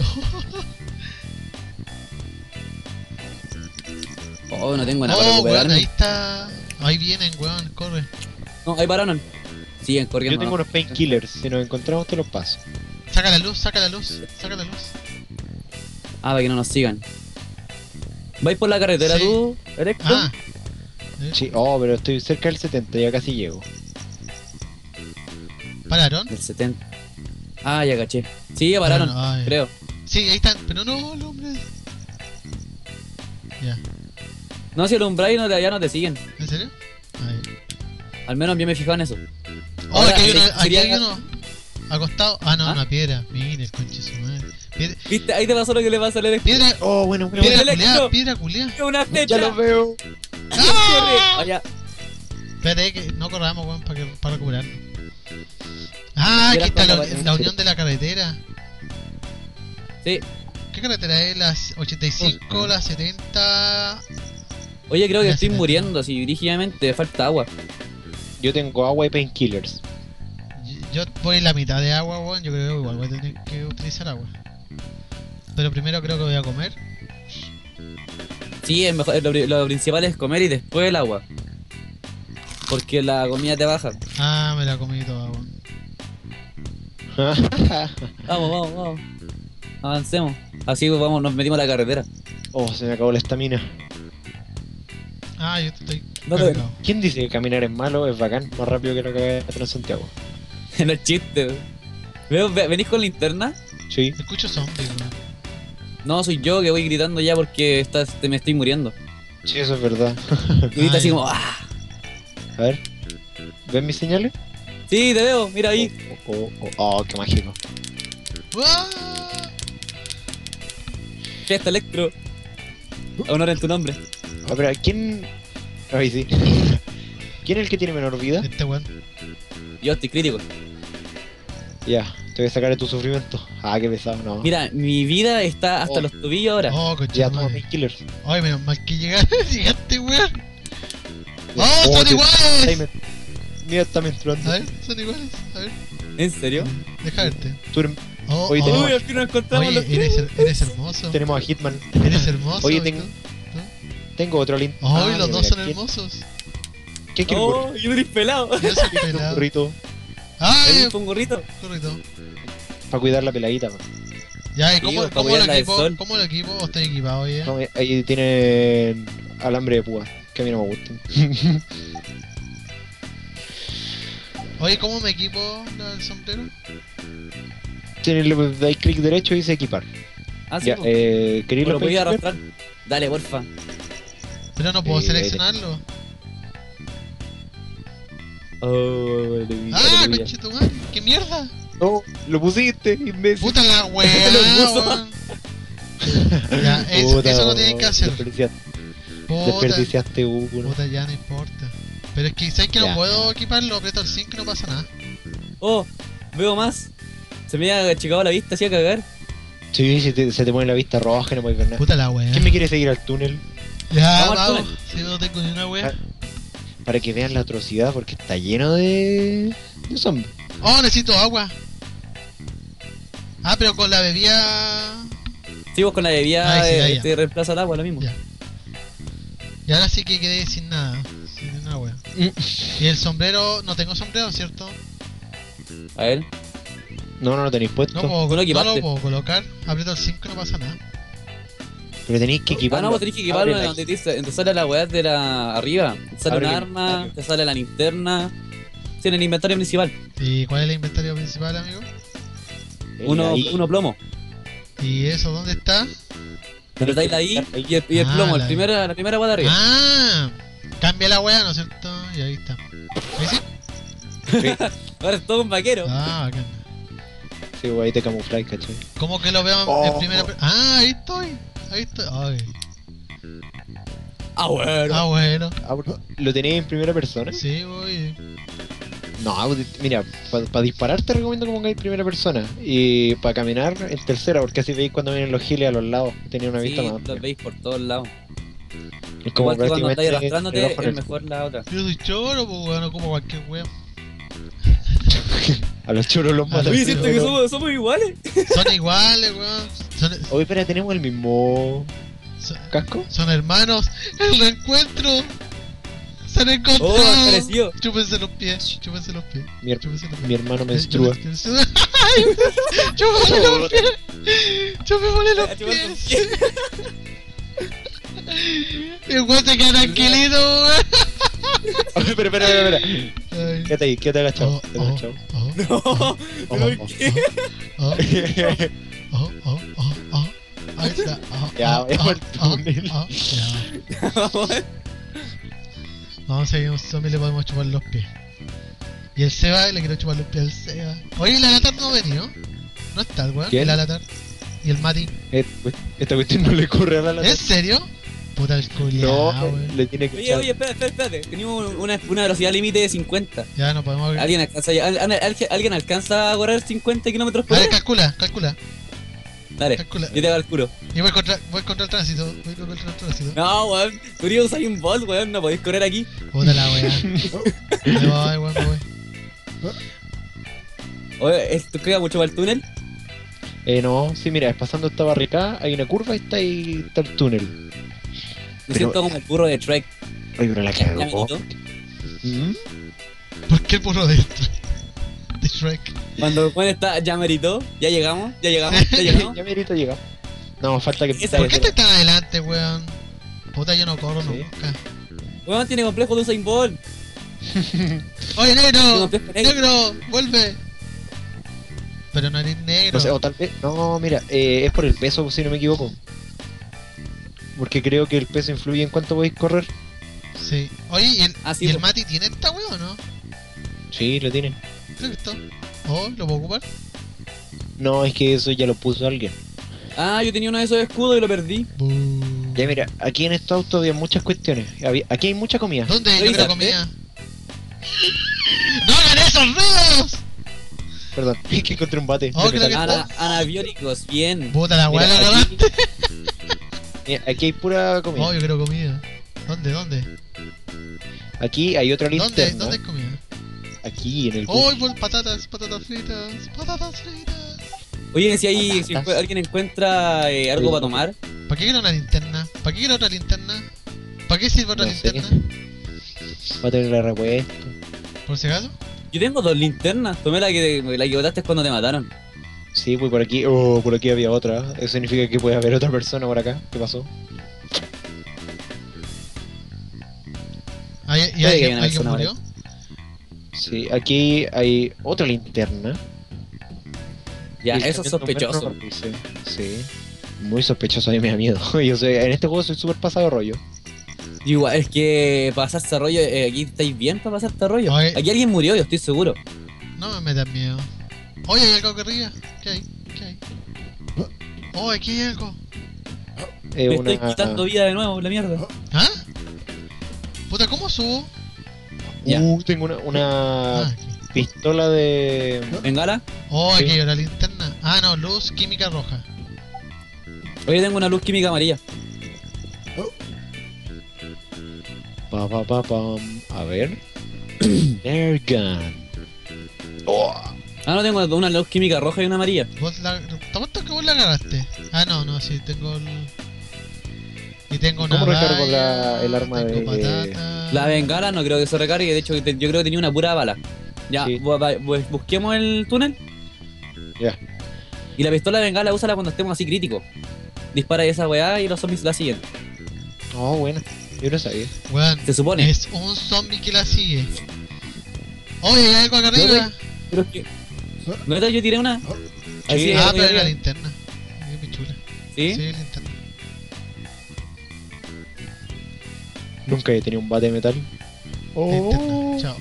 Oh, no tengo nada para Oh, weón, recuperarme. ahí está. Ahí vienen, weón, corre. No, ahí pararon. Siguen corriendo. Yo tengo unos painkillers. Si nos encontramos, te los paso. Saca la luz, saca la luz, saca la luz. Ah, para que no nos sigan. ¿Vais por la carretera Sí. tú, Erecto? Ah. Sí, oh, pero estoy cerca del 70, ya casi llego. ¿Pararon? Del 70. Ah, ya caché. Sí, ya pararon, Ah, ya. creo. Sí, ahí están, pero no, los hombres. Ya, No, si el umbral ya no te siguen. ¿en serio? Ahí. Al menos yo me he fijado en eso. Oh, Ahora, aquí hay uno, aquí sería- hay uno acostado. Ah, no, ¿Ah? una piedra. Mire, el conche su madre. Piedra, ¿Viste? Ahí te pasó lo que le pasa al Erecto. piedra, Oh, bueno, bueno. piedra Electro. culeada, piedra culeada. Una flecha. Ya los veo. ¡Ah! Allá. Espérate, que no corramos, weón, para recuperarnos. Ah, aquí Piedra está cuando la aparece. unión de la carretera. Sí. ¿Qué carretera es? ¿Las 85, las 70? Oye, creo que Ya estoy se te- muriendo así, brígidamente. Falta agua. Yo tengo agua y painkillers. Yo voy en la mitad de agua, weón. Yo creo que igual voy a tener que utilizar agua. Pero primero creo que voy a comer. Sí, es mejor, lo principal es comer y después el agua. Porque la comida te baja. Ah, me la comí toda, weón. Vamos. Avancemos. Así vamos, nos metimos a la carretera. Oh, se me acabó la estamina. Ah, yo estoy No te- cargado. ¿Quién dice que caminar es malo? Es bacán, más rápido que lo que haga Transantiago. No es chiste. ¿Venís con linterna? Sí. Escucho zombies, weón. No, soy yo que voy gritando ya porque me estoy muriendo. Sí, eso es verdad. Grita así ya. como, ¡ah! A ver. ¿Ven mis señales? Sí, te veo, mira ahí. Oh, qué mágico. ¡Ah! Fiesta Electro. Honor en tu nombre. A ver, ¿quién...? Ay, sí. ¿Quién es el que tiene menor vida? Este weón. Yo estoy crítico. Ya, te voy a sacar de tu sufrimiento. Ah, qué pesado, no. Mira, mi vida está hasta Oh. los tobillos ahora. Oh, concha Ya, de toma madre. painkillers. Ay, menos mal que llegaste, weón. ¡Oh, Oh, son te- iguales! Mira, está menstruando. A ver, son iguales. A ver, ¿En serio? deja verte. Tú eres- Oh, Oye, oh. tenemos- Uy, al fin nos encontramos Oye, los eres hermoso. Tenemos a Hitman. Eres hermoso. Oye, ¿y tengo- tú? Tengo otro ¡Ay, los dos son hermosos! ¿Qué quiero? Oh, yo estoy pelado. Yo soy Un pelado. gorrito ¡Ay! Un gorrito. Correcto. para cuidar la peladita. Man. Ya, ¿y Sí, cómo para lo cuidarla del equipo? sol. ¿Cómo lo equipo? ¿O estoy equipado ya? No, ahí tienen alambre de púa, que a mí no me gustan. Oye, ¿cómo me equipo el sombrero? Le dais clic derecho y dice equipar. Ah, sí, Ya, po. ¿queréis ¿O lo los podía principios? arrastrar? Dale, porfa. Pero no puedo Sí, seleccionarlo. Oh, ¡Ah, conchetumare! ¡Qué mierda! No, lo pusiste, imbécil. ¡Puta la weá! Lo puso. weón. Ya, Puta, eso no tienen que hacer. Puta, Desperdiciaste uno. puta, ya no importa. Pero es que, ¿sabes que no Ya. puedo equiparlo? Aprieto el 5 y no pasa nada. Oh, veo más. Se me había achicado la vista, hacía cagar. Sí, se te pone la vista roja y no puedes ver nada. Puta la weá. ¿Quién me quiere seguir al túnel? Ya, Vamos al vamos. túnel. Si no tengo ni una weá. Para que vean la atrocidad, porque está lleno de zombies. Oh, necesito agua. Ah, pero con la bebida. Sí, vos con la bebida Ay, sí, ya. te reemplaza el agua, lo mismo. Ya. Y ahora sí que quedé sin nada. Sin una weá. Y el sombrero. No tengo sombrero, ¿cierto? A ver. No lo tenéis puesto. No puedo, Tú lo no equipaste. lo puedo colocar. Aprieto el 5 y no pasa nada. Pero tenéis que Ah, equiparlo. no, vos tenés que equiparlo Abre la- donde te sale la weá de la arriba. Te sale Abre un el arma, inventario. te sale la linterna. Sí, en el inventario principal. ¿Y cuál es el inventario principal, amigo? ahí. Uno plomo. ¿Y eso dónde está? Te lo dais ahí y el Ah, plomo, la primera weá de arriba. Ah, cambia la weá, ¿no es cierto? Y ahí está. ¿Ahí sí? Ahora es todo un vaquero. Ah, bacán. Sí, ahí te camufláis, ¿cachai? ¿Cómo que lo veo en Oh. primera persona? Ah, ahí estoy. Ahí estoy. Ay. Ah, bueno. Ah, bueno. Ah, bro, ¿lo tenéis en primera persona? Sí, voy. No, mira, para disparar te recomiendo que pongáis en primera persona. Y para caminar en tercera, porque así veis cuando vienen los giles a los lados. Tenía una vista Sí, más los amplia. veis por todos lados. Es como Igual que cuando estáis prácticamente arrastrándote el ojo en es el- mejor la otra. Yo soy choro, pues weón, no como cualquier weón. A los choros los A matan. los Oye, siento que somos iguales. Son iguales, weón. Oye, espera, tenemos el mismo Son, casco. son hermanos. El reencuentro. Se han encontrado. Oh, apareció. Chúpense los pies. Chúpense los pies. Mi, Chúpense los pies. mi hermano menstrua. ¡Ay! ¡Chúpame los pies! ¡Chúpame los A chupar los pies! El weón se queda tranquilito, weón. Oye, espera. Ay. Quédate agachado. Oh, Quédate oh, agachado. oh, No, pero ¿por qué? oh. Ahí está. Ya, vamos al túnel. Ya. Vamos a ir a un zombie y le podemos chupar los pies. Y el Seba, le quiero chupar los pies al Seba. Oye, el Alatar no ha venido. No está el weón, ¿Quién? el Alatar. Y el Mati. Esta cuestión no le corre a la lata. ¿En serio? Puta el culiao, No, weón. le tiene que Oye, echar. oye, espérate. Tenemos una velocidad límite de 50. Ya no podemos ver. ¿Alguien alcanza a correr 50 kilómetros A por ver, hora? calcula. Dale, calcula. yo te calculo. Y voy contra el tránsito. Voy contra el tránsito. No, weón, tú eres un Bolt, weón, no podéis correr aquí. Puta la weá. Me voy, weón, me voy. Oye, ¿esto queda mucho para el túnel? No, sí, mira, pasando esta barricada, hay una curva y está ahí está el túnel. Me Pero- siento como el burro de Trek. Oye, pero la cagó. Caminito. ¿Mm? ¿Por qué el burro de Shrek? Cuando Juan está, ya merito, ya llegamos. Ya merito llega. No, falta que Esa ¿Por qué te estás adelante, weón? Puta, yo no corro Sí. nunca. Weón tiene complejo de Usain Bolt. Oye, negro, No, negro. negro, vuelve. Pero no eres negro. No sé, o tal vez. No, mira, es por el peso, si no me equivoco. Porque creo que el peso influye en cuánto podéis correr. Sí. Oye, ¿y el, Ah, sí, ¿y el po. Mati tiene esta weón o no? Sí, lo tiene. Creo que está. Oh, ¿lo puedo ocupar? No, es que eso ya lo puso alguien. Ah, yo tenía uno de esos escudos y lo perdí. Ya mira, aquí en estos autos había muchas cuestiones. Aquí hay mucha comida. ¿Dónde? Yo Revísate. quiero comida. ¡No hagan esos ruidos! Perdón, es que encontré un bate. Oh, creo que- Anabióticos, bien. Puta la weá, Mira, la aquí, cagaste. mira, aquí hay pura comida. Oh, yo quiero comida. ¿Dónde? Aquí hay otra linterna. ¿Dónde hay comida? Aquí en el Oh, bus. por patatas fritas. Oye, si alguien encuentra algo para tomar, ¿Para qué quiero una linterna? ¿Para qué quiero otra linterna? ¿Para qué sirve otra No sé. linterna? Va a tener la repuesto. ¿Por si acaso? Yo tengo 2 linternas. Tomé la que botaste cuando te mataron. Sí, pues por aquí. Oh, por aquí había otra. Eso significa que puede haber otra persona por acá. ¿Qué pasó? ¿Y Puede que haya una alguien persona murió? Sí, aquí hay otra linterna. Ya, Y el eso es camión de sospechoso. Homero nos dice, sí. Muy sospechoso, a mí me da miedo. Yo soy, en este juego soy súper pasado de rollo. Igual, es que pasarse rollo, aquí estáis bien para pasarte rollo. Oye. Aquí alguien murió, yo estoy seguro. No me metas miedo. Oye, ¿hay algo que arriba? ¿Qué hay? ¿Qué hay? Oh, aquí hay algo. Me estoy quitando vida de nuevo, la mierda. ¿Ah? Puta, ¿cómo subo? Ya. Tengo una Aquí. pistola de... Bengala. Oh, aquí Sí. hay una linterna. Ah, no, luz química roja. Oye, tengo una luz química amarilla. Pam. A ver. Air gun. Oh. Ah, no, tengo una luz química roja y una amarilla. ¿Te apuesto que vos la agarraste? Ah, no, sí, tengo el... Y tengo una ¿Cómo recargo valla, el arma tengo de- patata. La bengala no creo que se recargue, de hecho yo creo que tenía una pura bala. Ya, Sí. busquemos el túnel. Ya. Y la pistola de bengala úsala cuando estemos así críticos. Dispara esa weá y los zombies la siguen. Oh, bueno. Yo no sabía. Weón, Se supone. es un zombie que la sigue. Oye, hay algo acá arriba. Pero es que... ¿No yo tiré una? Ahí Sí. sí, Ah, ahí pero es arriba. la linterna. Qué chula. ¿Sí? Sí, linterna. Nunca he tenido un bate de metal. Linterna. Chao.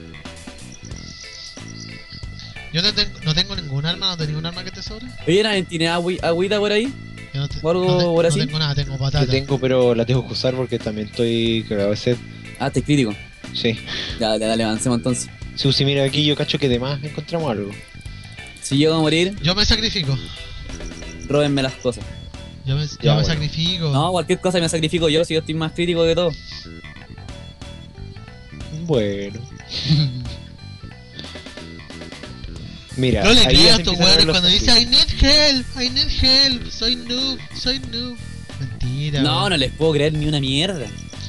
Yo no tengo ningún arma, no tengo ningún arma que te sobre. Oye, ¿nadie tiene agüita por ahí? Yo no, ¿O algo por no así? tengo nada, tengo Yo patata. tengo, pero la tengo que usar porque también estoy cagado de sed. Ah, te crítico. Sí. Ya, dale, avancemos entonces. Si mira aquí, yo cacho que de más encontramos algo. Si llego a morir, Yo me sacrifico. róbenme las cosas. Yo me bueno. sacrifico. No, cualquier cosa me sacrifico yo si yo estoy más crítico que todo. Bueno. Mira, No le ahí creo ya a se estos empiezan a ver weones los cuando dice zombies. I need help, soy noob. Mentira. No, weón. no les puedo creer ni una mierda.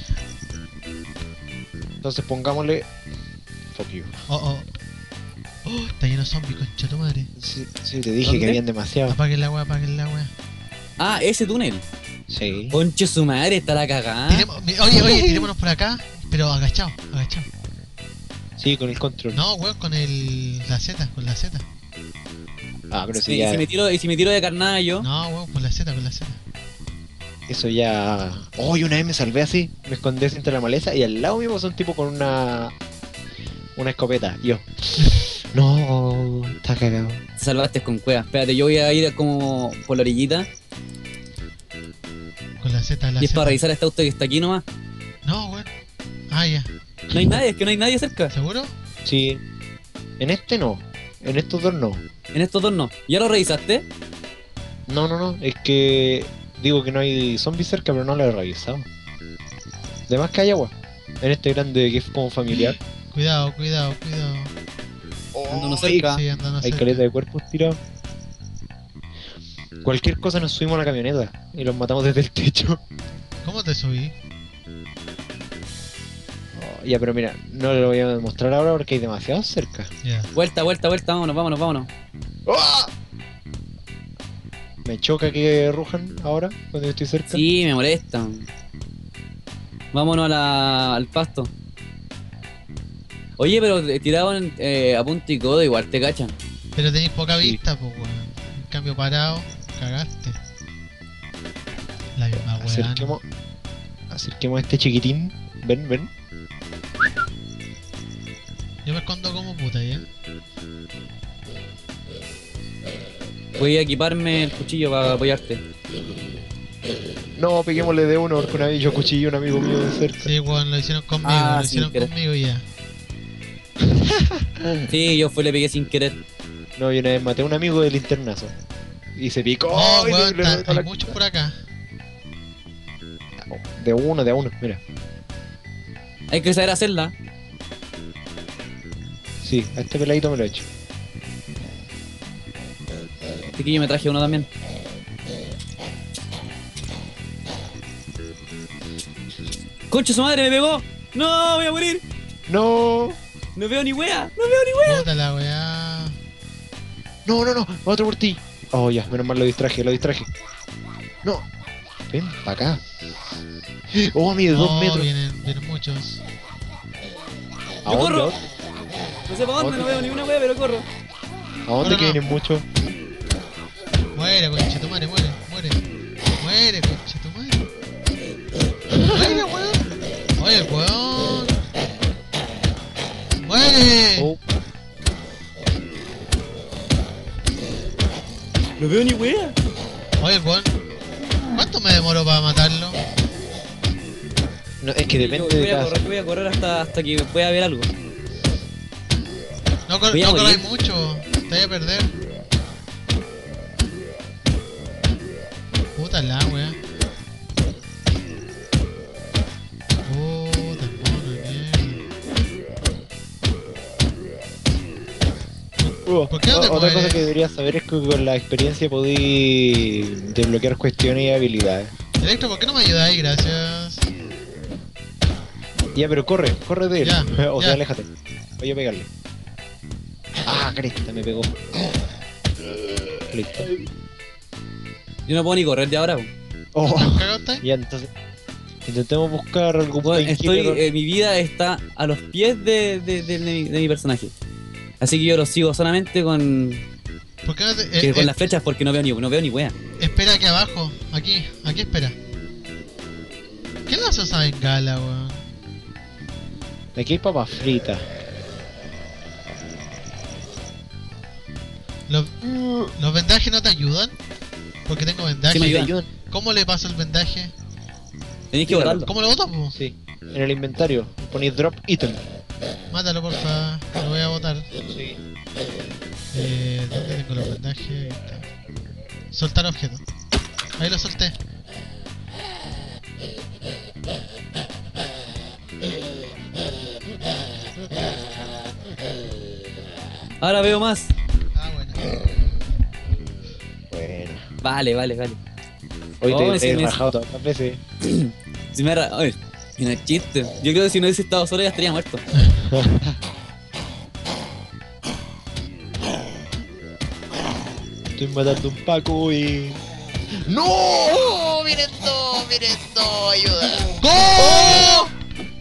Entonces pongámosle... Fuck you. Oh, está lleno de zombies, concha tu madre. Sí, te dije ¿Dónde? que habían demasiado. Apaguen la wea. Ah, ese túnel. Sí. Conche su madre, está la cagada. Oye, tirémonos por acá, pero agachado. Sí, con el control. No, weón, con la Z. Ah, pero sí, Y ya... si me tiro de carnada yo. No, weón, con la Z. Eso ya... Oh, y una vez me salvé así. Me escondí así entre la maleza y al lado mío pasó un tipo con una escopeta. Yo... No, está cagado. Te salvaste con cueva. Espérate, yo voy a ir como por la orillita. Con la Z, Y es para revisar este auto que está aquí nomás. No, weón. Ah, ya. No hay nadie, es que no hay nadie cerca. ¿Seguro? Sí. En este no. En estos dos no. En estos dos no. ¿Ya lo revisaste? No. Es que... Digo que no hay zombies cerca, pero no lo he revisado. Además que hay agua. En este grande que es como familiar. Cuidado. Ando uno Ay, cerca. Sí, andando Hay cerca. caleta de cuerpos tirados. Cualquier cosa nos subimos a la camioneta y los matamos desde el techo. ¿Cómo te subí? Oh, ya, pero mira, no lo voy a demostrar ahora porque hay demasiado cerca. Ya. Vuelta, vámonos. ¡Ah! Me choca que rujan ahora cuando yo estoy cerca. Sí, me molesta. Vámonos al pasto. Oye, pero tirado a punto y codo igual te cachan. Pero tenéis poca Sí. vista, pues, weón. En cambio, parado, cagaste. La misma weá. Acerquemos a este chiquitín. Ven. Yo me escondo como puta, ¿ya? Voy a equiparme el cuchillo para apoyarte. No, peguémosle de uno porque una vez yo cuchillé a un amigo mío de cerca. Sí, weón, lo hicieron conmigo, Ah, lo sin hicieron querer. conmigo y ya. Sí, yo le pegué sin querer. No, yo una vez maté a un amigo del internazo. Y se picó. Oh, y weón, le reventó hay la- muchos por acá. De uno, mira. Hay que saber hacerla. Sí, a este peladito me lo he hecho. Así que yo me traje uno también. ¡Concha su madre, me pegó! ¡No, voy a morir! No, ¡No veo ni wea! ¡No veo ni wea! Puta la weá. no, no, no, otro por ti. Oh, ya, menos mal lo distraje, lo distraje. No, ven, para acá. Oh, mide 2 metros. Vienen muchos. ¿A ¡Yo dónde? corro! No sé para dónde, no veo ni una wea, pero corro. ¿A dónde que No. vienen muchos? Muere, conchetumare, muere. Muere, conchetumare. Muere, weón. Oye, weón. Muere. Oh, No veo ni wea. Oye, weón. ¿Cuánto me demoró para matarlo? no, es que depende de cada. Voy a correr hasta que pueda ver algo. No, Voy a no morir. corráis mucho. Te voy a perder. Puta la wea. Puta, mono de mierda. ¿Por qué no te Otra cosa mueres? que deberías saber es que con la experiencia podéis desbloquear cuestiones y habilidades. Electro, ¿por qué no me ayudáis? Gracias. Ya, pero corre de él. Ya, O ya. sea, aléjate. Voy a pegarle. Ah, cresta, me pegó. Listo. Yo no puedo ni correr de ahora. Po. Oh, ¿Cagaste? ya, entonces. Intentemos buscar algún Bueno, painkiller. mi vida está a los pies de mi personaje. Así que yo lo sigo solamente con ¿Por qué no te, con las flechas porque no veo ni wea. espera aquí abajo? Aquí espera. ¿Qué le hace esa bengala, weón? Aquí hay papas fritas. ¿Los vendajes no te ayudan? Porque tengo vendaje. Sí me ayudan. ¿Cómo le paso el vendaje? Tenéis que Míralo. botarlo. ¿Cómo lo boto, po? Sí. En el inventario. Ponéis drop item. Mátalo, porfa. Lo voy a botar. Sí. ¿Dónde tengo los vendajes? Ahí está. Soltar objeto. Ahí lo solté. Ahora veo más. Ah, bueno. Bueno. Vale. Hoy Oh, te sí, he me- rajado todas las veces. Si me Ay, y no es chiste. Yo creo que si no hubiese estado solo ya estaría muerto. Estoy matando un Paco y. ¡No! ¡Miren todo! ¡Ayuda! ¡Go!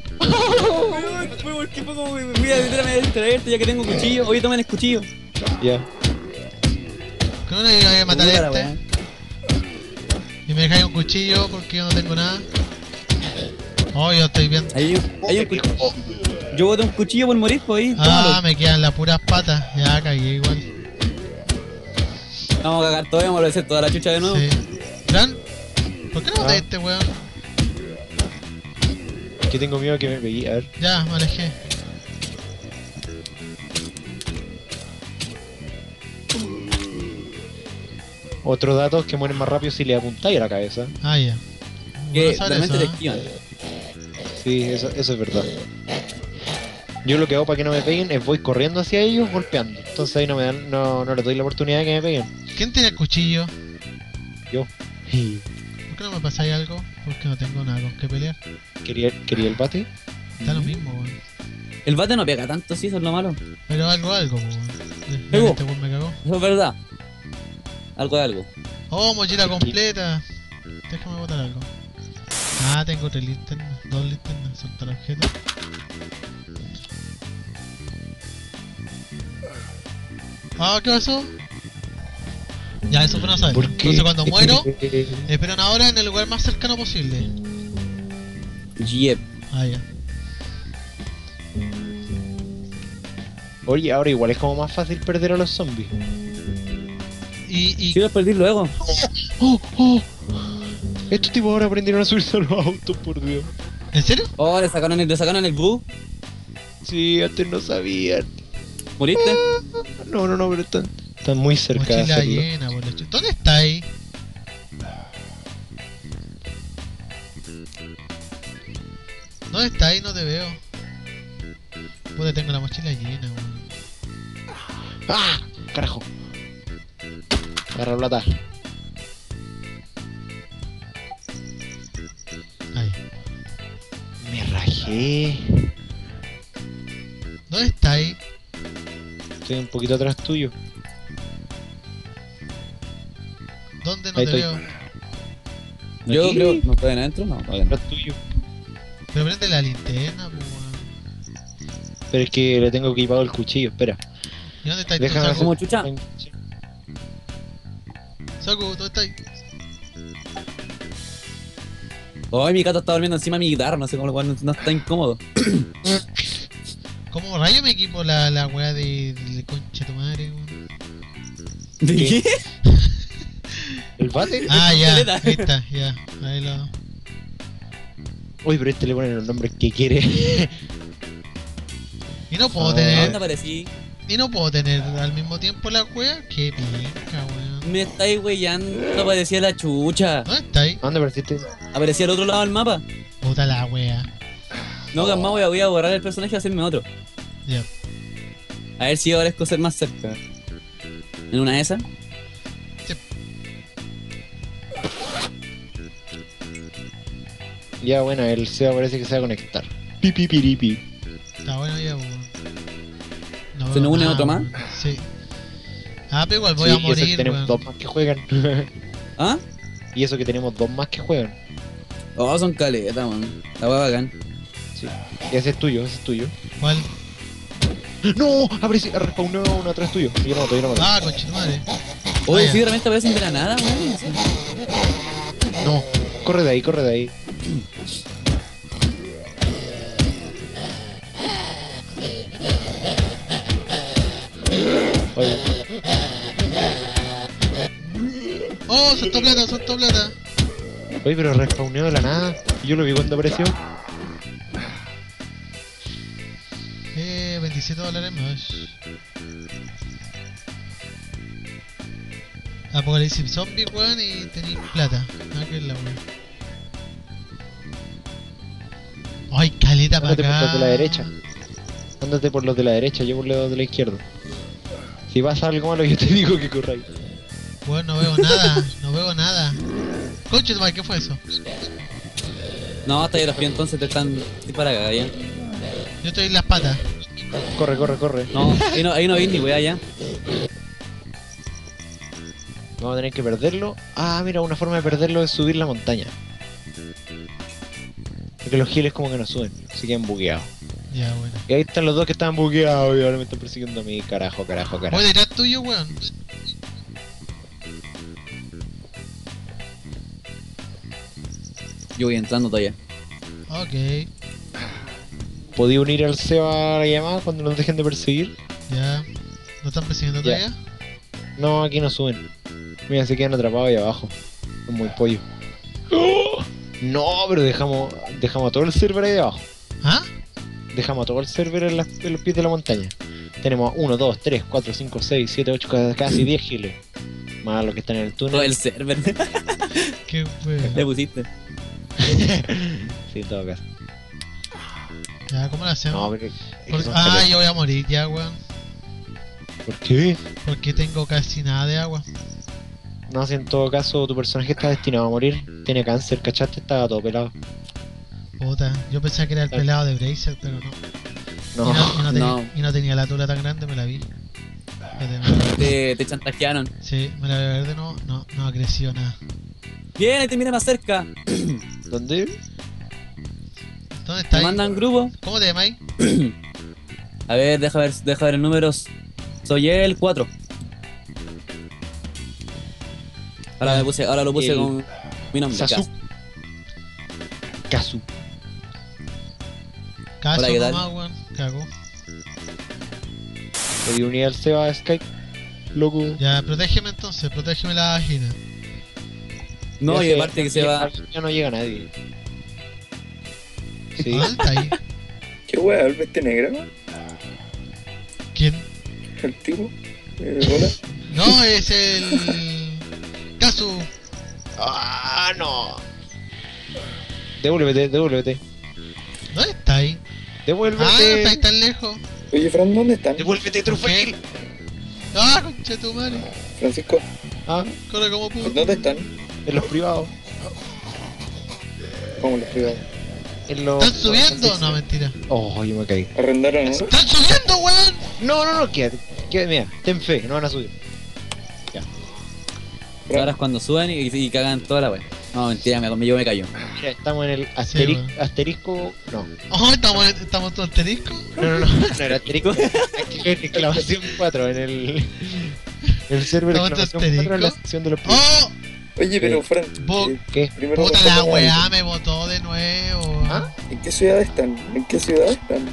¿Por qué poco voy a meterme a distraerte ya que tengo cuchillo? Oye, tomen el cuchillo. Ya. Que no le voy a matar Puta la a este. weá. Y me dejáis un cuchillo porque yo no tengo nada. Oh, yo estoy bien. Hay un cuchillo. Yo boté un cuchillo por morir, pues ahí. Ah, Tómalo. me quedan las puras patas. Ya cagué igual. Vamos a cagar todo y vamos a hacer toda la chucha de nuevo. Sí. Fran, ¿por qué no maté a Ah. este weón? Que tengo miedo que me pegué. A ver. Ya, me alejé. Otro dato es que mueren más rápido si le apuntáis a la cabeza. Ah, ya. Que Bueno saber realmente eso, te ¿eh? esquivan. Sí, eso es verdad. Yo lo que hago para que no me peguen es voy corriendo hacia ellos golpeando. Entonces ahí no les doy la oportunidad de que me peguen. ¿Quién tiene el cuchillo? Yo. ¿Por qué no me pasáis algo? Porque no tengo nada con qué pelear. Quería el bate. Está lo mismo, weón. El bate no pega tanto, sí, eso es lo malo. Pero algo, weón. Pegó. Este weón me cagó. Eso es verdad. Algo de algo. Oh, mochila completa. Déjame botar algo. Ah, tengo 3 linternas, 2 linternas, soltar objeto. Ah, ¿qué pasó? Ya, eso fue una saber. ¿Por qué? Entonces cuando muero, espero una hora en el lugar más cercano posible. Yep. Ah, ya. Oye, ahora igual es como más fácil perder a los zombies. Y Si los perdí luego. ¡Oh! Estos tipos ahora aprendieron a subirse a los autos, por Dios. ¿en serio? Oh, le sacaron el bug. Sí, antes no sabían. ¿Moriste? No, pero están muy cerca de Mochila hacerlo. llena, por la ¿dónde está ahí? ¿Dónde está ahí? No te veo. Puta, tengo la mochila llena, weón. ¡Ah! ¡Carajo! Agarra plata. Ahí. ¿Qué? ¿Dónde está ahí? Estoy un poquito atrás tuyo. ¿Dónde no Ahí te estoy. veo? Yo ¿Aquí? creo. ¿No pueden adentro? No, adentro. Atrás tuyo. Pero prende la linterna, pues, weón. Pero es que le tengo equipado el cuchillo, espera. ¿Y dónde está Déjame Saku? ¿Cómo chucha? Saku, ¿dónde está ahí? Ay, mi gato está durmiendo encima de mi guitarra, no sé cómo lo cual no está incómodo. ¿Cómo rayo me equipo la weá de concha tu madre, weón? ¿De ¿Qué? qué? ¿El bate? Ah, ya, Caleta. ahí está, ya. Ahí lo. Uy, pero este le ponen los nombres que quiere. Y no puedo Ah. ¿A tener. dónde aparecí? Y no puedo tener al mismo tiempo la wea. Qué penca, weón. Me estáis weyando, aparecía la chucha. ¿Dónde está ahí? ¿Dónde apareciste? Aparecía al otro lado del mapa. Puta la wea. No, que más voy a borrar el personaje y hacerme otro. Ya. A ver si aparezco ser más cerca. ¿En una de esas? Ya, bueno, el SEA parece que se va a conectar. Pipipiripi. Está bueno ya, weón. No ¿Se veo nos une nada, otro más? weón. Sí. Ah, pero igual voy Sí, a y eso que morir, tenemos weón. dos más que juegan. ¿Ah? Y eso que tenemos dos más que juegan. Oh, son caletas, man. La wea bacán. Sí. Y ese es tuyo, ese es tuyo. ¿Cuál? ¡No! Apareció, respawnó uno atrás tuyo. Yo no mato, yo no mato. Ah, concha tu madre. Oye, Vaya. sí, realmente aparecen de la nada, weón. No, corre de ahí, corre de ahí. Oye, Oh, soltó plata, soltó plata. oye, pero respawneó de la nada. Yo lo vi cuando apareció. $27 más. Apocalipsis zombie, weón, y tenéis plata. Ah, que es la weón. Ay, caleta para Ándate por acá. los de la derecha. Ándate por los de la derecha, yo por los de la izquierda. Si pasa algo malo, yo te digo que corráis. Weón, no veo nada, no veo nada. Concha tu madre, ¿qué fue eso? No, hasta ahí los pies entonces te están para acá, ya. Yo estoy en las patas. Corre, corre, corre. No, ahí no vi ni wea ya. Vamos a tener que perderlo. Ah, mira, una forma de perderlo es subir la montaña. Porque los giles como que no suben, se quedan bugueados. Ya, bueno. Y ahí están los dos que estaban bugueados y ahora me están persiguiendo a mí. Carajo, carajo, carajo. Voy detrás tuyo, weón. Yo voy entrando todavía. Ok, ¿Podía unir al Seba a la llamada cuando nos dejen de perseguir? ya. ¿No están persiguiendo Ya. todavía? No, aquí no suben. Mira, se quedan atrapados ahí abajo. Son muy pollo. ¡Oh! No, pero dejamos a todo el server ahí abajo. ¿Ah? Dejamos a todo el server en los pies de la montaña. Tenemos 1, 2, 3, 4, 5, 6, 7, 8, casi 10 giles. Más los que están en el túnel. Todo el server. Qué Le weón. pusiste. Sí, en todo caso. Ya, ¿cómo lo hacemos? No, pero es que Porque- son ah, caletas. yo voy a morir ya, weón. ¿Por qué? Porque tengo casi nada de agua. No, si en todo caso tu personaje está destinado a morir. Tiene cáncer, ¿cachaste? Estaba todo pelado. Puta, yo pensaba que era el pelado de Bracer, pero no. No, no. Y no tenía la tula tan grande, me la vi. Espérate, Te chantajearon. sí, me la voy a ver de nuevo. No, no ha crecido nada. Bien, ahí te mira más cerca. ¿dónde? ¿Dónde está Te ahí? mandan grupo. ¿Cómo te llamáis? A ver, deja ver el número. Soy el 4. Ahora lo puse El con mi nombre. Sasu. Cas. Kazu. Caso Hola, ¿qué tal? nomás, weón. Cago. Podía unir al Seba a Skype. Loco. Ya, protégeme entonces, protégeme la vagina. No, Ya y sé, aparte que se va. Ya no llega nadie. Sí. ¿Dónde está ahí? ¿Qué wea? ¿El veste negra? ¿Quién? ¿El tipo? ¿Hola? No, es el... Casu. ¡Ah, no! Devuélvete, devuélvete. ¿Dónde está ahí? Devuélvete. Ah, no está ahí tan lejos. Oye, Fran, ¿dónde están? Devuélvete, trofeo. Ah, concha de tu madre. Francisco, Ah, Corre como puto. ¿dónde están? en los privados. ¿Cómo los privados? ¿Están subiendo? No, mentira. Oh, yo me caí. Arrendaron, ¿no? ¡Están subiendo, weón! No, quédate, mira, ten fe, no van a subir. Ahora es cuando suben y cagan toda la wea. No, mentira, yo me callo. Mira, estamos en el asterisco. No. Oh, estamos todos asterisco. No, el asterisco. Aquí en exclamación 4, en el server de exclamación 4 en la sección de los ¡Oh! Oye, pero Fran, ¿Qué? primero Puta nos la tocamos weá, algo. me botó de nuevo. ¿Ah? ¿En qué ciudad están? ¿En qué ciudad están?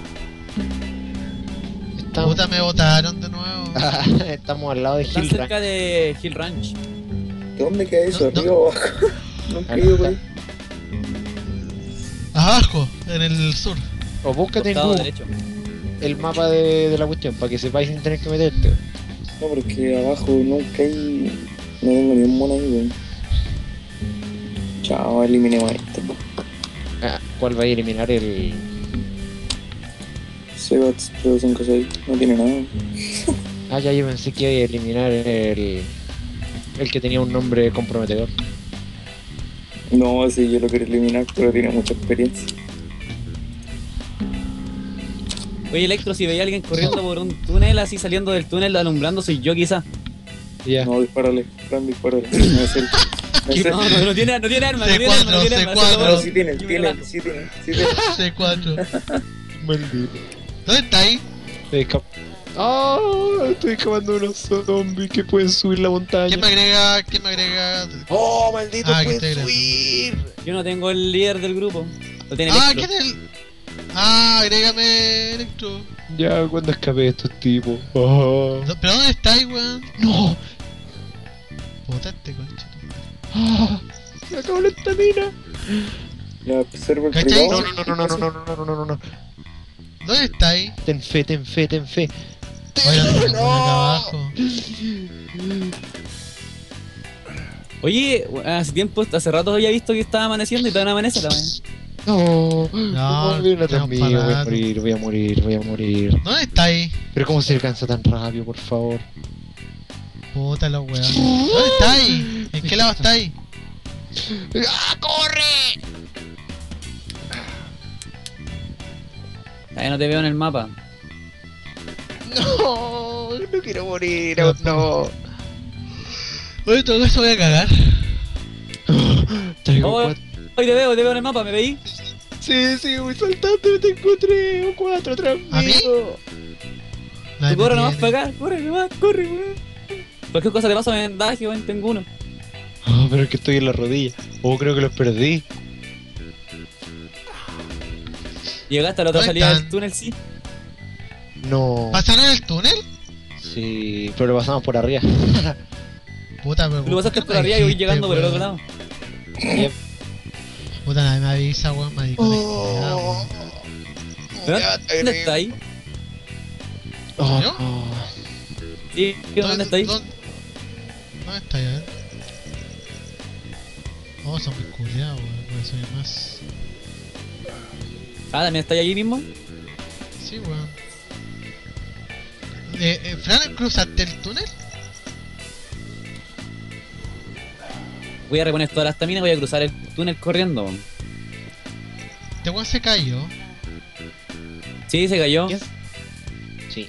Puta, me botaron de nuevo. Estamos al lado de Están Hill cerca de Hill Ranch. ¿De dónde queda eso? No, ¿Arriba o abajo? Nunca he ido por ahí. Abajo, en el sur. O búscate en Costado Google derecho. el mapa de la cuestión para que sepáis sin tener que meterte. No, porque abajo nunca hay... No tengo ni un mono ahí, weón. Chao, eliminemos esto. ¿Cuál va a eliminar el...? Sebats 356, no tiene nada. Ya yo pensé que iba a eliminar el que tenía un nombre comprometedor. No, sí, yo lo quiero eliminar, pero tiene mucha experiencia. Oye, Electro, si veía a alguien corriendo por un túnel, así saliendo del túnel, alumbrando, soy yo quizá. Ya. No, dispárale, Fran, dispárale. No es él. No es él. No tiene arma, no tiene arma, no tiene C4, arma, no tiene arma. C4. No, sí tiene, Yo me tiene, mato. sí tiene, sí tiene. C4. Maldito. ¿Dónde está ahí? Estoy escapando de unos zombies que pueden subir la montaña. ¿Quién me agrega? ¿Quién me agrega? ¡Oh, maldito! Ah, que ¡Pueden está subir! Yo no tengo el líder del grupo. Lo tiene Ah, Electro. ¿quién es el...? Ah, agrégame, Electro. Ya, cuando escapé de estos tipos. Oh. ¿Pero dónde está ahí, weón? ¡No! Puta este conchito. ¡Se acabó la estamina! Ya, server ¿Cachai? privado. No. ¿Dónde está ahí? Ten fe. Oye, acá abajo. Oye, hace tiempo, hace rato había visto que estaba amaneciendo y todavía no amanece la mañana. No, No, viene atrás tenemos mío, parado. voy a morir. ¿Dónde está ahí? Pero cómo se alcanza tan rápido, por favor. Puta los weón. ¿Dónde está ahí? ¿En qué lado está ahí? ¡Corre! Todavía no te veo en el mapa. No quiero morir, No, no. Oye, todo esto voy a cagar. Traigo Oh, cuatro. hoy te veo en el mapa, ¿me veí? Sí, voy saltando, tengo 3 o 4 atrás mío. ¿A mí? Nadie Tú corre me nomás tiene. para acá, corre, weón. Cualquier cosa te pasa, vendaje, weón, tengo uno. Pero es que estoy en la rodilla. Creo que los perdí. Llegaste a la otra ¿Dónde salida están? del túnel, sí. No. ¿Pasaron el túnel? Sí, pero lo pasamos por arriba. Puta, pero... Tú lo pasaste ¿por qué por no arriba y voy dijiste, llegando por el weón? otro lado. Yep. Puta, nadie me avisa, weón, maricón. ¿Pero ¿Dónde está ahí? ¿Yo? Sí, ¿dónde está ahí? ¿Dónde está ahí? A ver. Oh, son muy culiados, weón, por eso hay más. Ah, ¿también está ahí allí mismo? Sí, weón. Fran, ¿cruzaste el túnel? Voy a reponer todas las taminas y voy a cruzar el túnel corriendo, weón. Este weón se cayó. Sí, se cayó. Yes. Sí.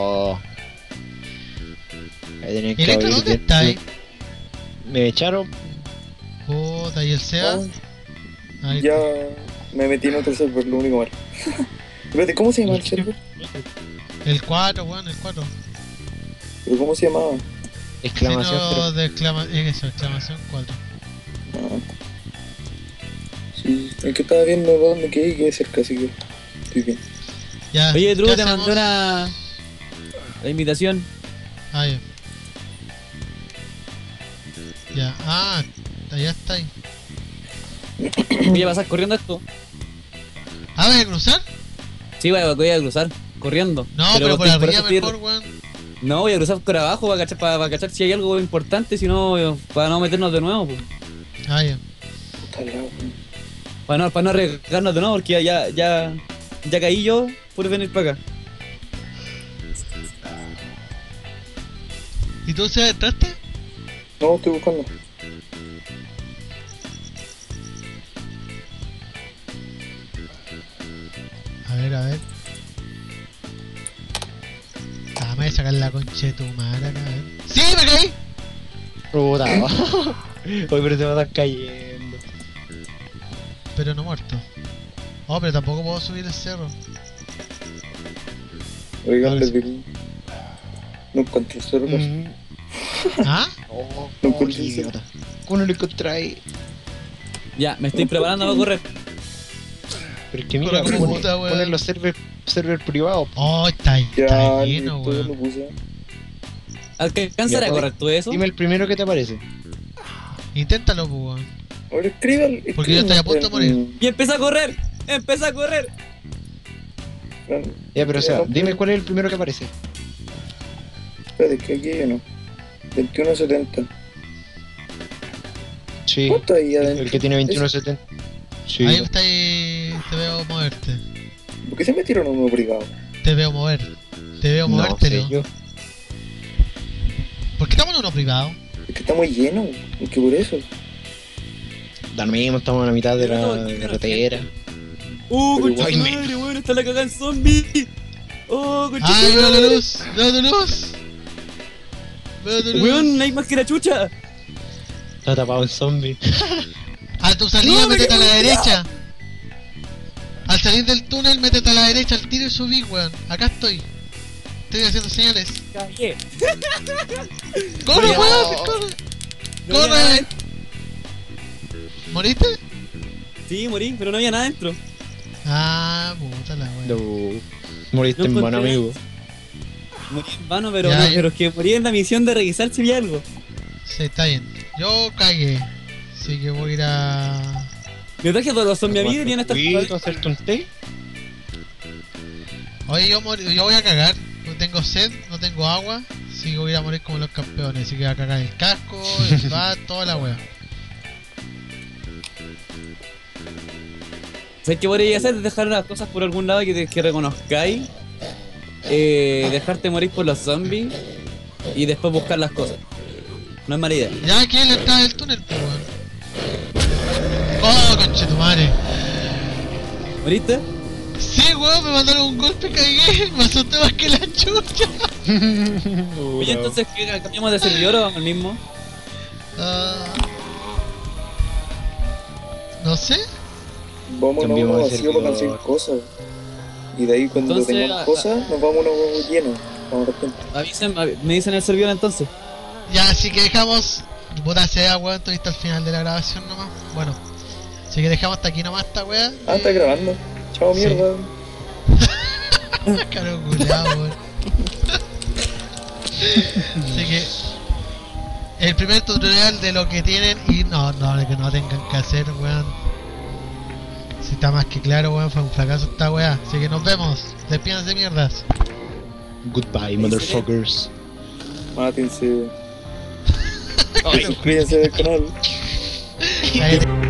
Ahí tenía que ¿Electro abrir dónde bien. está ahí? Me echaron. Puta, ¿y el SEA? Ah, Ahí ya está. me metí en otro server, lo único malo. Espérate, ¿cómo se llama el server? El 4, weón, el 4. ¿Pero cómo se llamaba? Exclamación. Signo de eso, exclamación 4. Ah. Sí, es que estaba viendo dónde quedé y quedé cerca, así que estoy bien. Ya. Oye, Drew, ¿qué te hacemos? mandó la invitación. Ah, ya. Ya, allá está ahí. Voy a pasar corriendo esto. ¿Ah, vas a cruzar? Sí, voy a cruzar, corriendo. No, pero por estoy- arriba eso estoy- mejor, weón. No, voy a cruzar por abajo para cachar si hay algo importante, si no, para no meternos de nuevo, pues. Ah, ya. Está al lado, weón. Para no arriesgarnos de nuevo, porque ya caí yo por venir para acá. ¿Y tú se entraste? No, estoy buscando. a ver. Ah, me voy a sacar la concha de tu madre acá, a ver. ¡Sí, me caí! Puta. Oye, pero te va a estar cayendo. Pero no muerto. Oh, pero tampoco puedo subir el cerro. Oigan, Ahora les sí. digo. No encontré el cerro. ¿Ah? Oh, No qué encontré el cerro. idiota. ¿Cómo no lo encontráis? Ya, me estoy preparando para correr. Pero es que mira, Corre como puta, weón. ponen los server privados. Oh, está Ya, lleno, listo, weón. lo puse. ¿Alcanzará a Ya, correr tú eso? Dime el primero que te aparece. Inténtalo, pues, weón. Ahora escriban. Porque yo estoy a punto de morir. Y empecé a correr. Empecé a correr. Ya, pero o sea, dime cuál es el primero que aparece. Espérate, que aquí hay uno. 21.70. Sí. ¿Cuánto hay adentro? El que tiene 21.70. Sí. Ahí está ahí, te veo moverte. ¿Por qué se metieron uno privado? Te veo mover. Te veo No moverte, sé ¿no? yo. ¿Por qué estamos en uno privado? Es que está muy lleno. Es que por eso. Da lo mismo, estamos en la mitad de la Pero no, carretera. Pero Concha igual tu me- madre, weón, está la cagada en zombie. Concha ¡Ay, tu veo la madre. luz! ¡Veo tu luz! ¡Veo tu luz! Weón, no hay más que la chucha. Está tapado en zombie. A tu salida, No, me métete a la quedo derecha. Al salir del túnel, métete a la derecha al tiro y subí, weón. Acá estoy. Estoy haciendo señales. Cagué. ¡Corre, No. weón! ¡Corre! No había ¡Corre! nada adentro. ¿Moriste? Sí, morí, pero no había nada adentro. Ah, puta la weón. Lo... Moriste No en mano, encontré. amigo. Morí en vano, pero, Ya, no, ya. pero es que morí en la misión de revisar si había algo. Sí, está bien. Yo cagué. Así que voy a ir a... Me traje a todos los zombies a mí y deberían estar Juguito, hacerte un té. Oye, yo voy a cagar. No tengo sed, no tengo agua. Así que voy a ir a morir como los campeones. Así que voy a cagar el casco, el bat, toda la wea. ¿Sabes qué podría hacer? Dejar las cosas por algún lado que reconozcáis. Dejarte morir por los zombies. Y después buscar las cosas. No es mala idea. Ya aquí en la entrada del túnel, pues weón. Oh, conchetumare. ¿Moriste? Sí, weón, me mandaron un golpe, cagué. Me asusté más que la chucha. Oye, entonces, ¿qué? ¿Cambiamos de servidor o vamos al mismo? Ah, no sé. Vamos a Cambiemos uno de vacío para servidor. conseguir cosas. Y de ahí cuando Entonces, tengamos cosas, nos vamos a uno lleno. Vamos a repente. Me dicen el servidor entonces. Ya, así que dejamos. Puta sea, weón, estoy hasta el final de la grabación nomás. Bueno, así que dejamos hasta aquí nomás esta weá. Ah, está grabando. Chao, Sí. mierda. Caro culiao, weón. Así que el primer tutorial de lo que tienen y no, que no tengan que hacer, weón. Si está más que claro, weón, fue un fracaso esta weá. Así que nos vemos. Despídanse mierdas. Goodbye, motherfuckers. Mátense. Suscríbanse al canal. Cállate.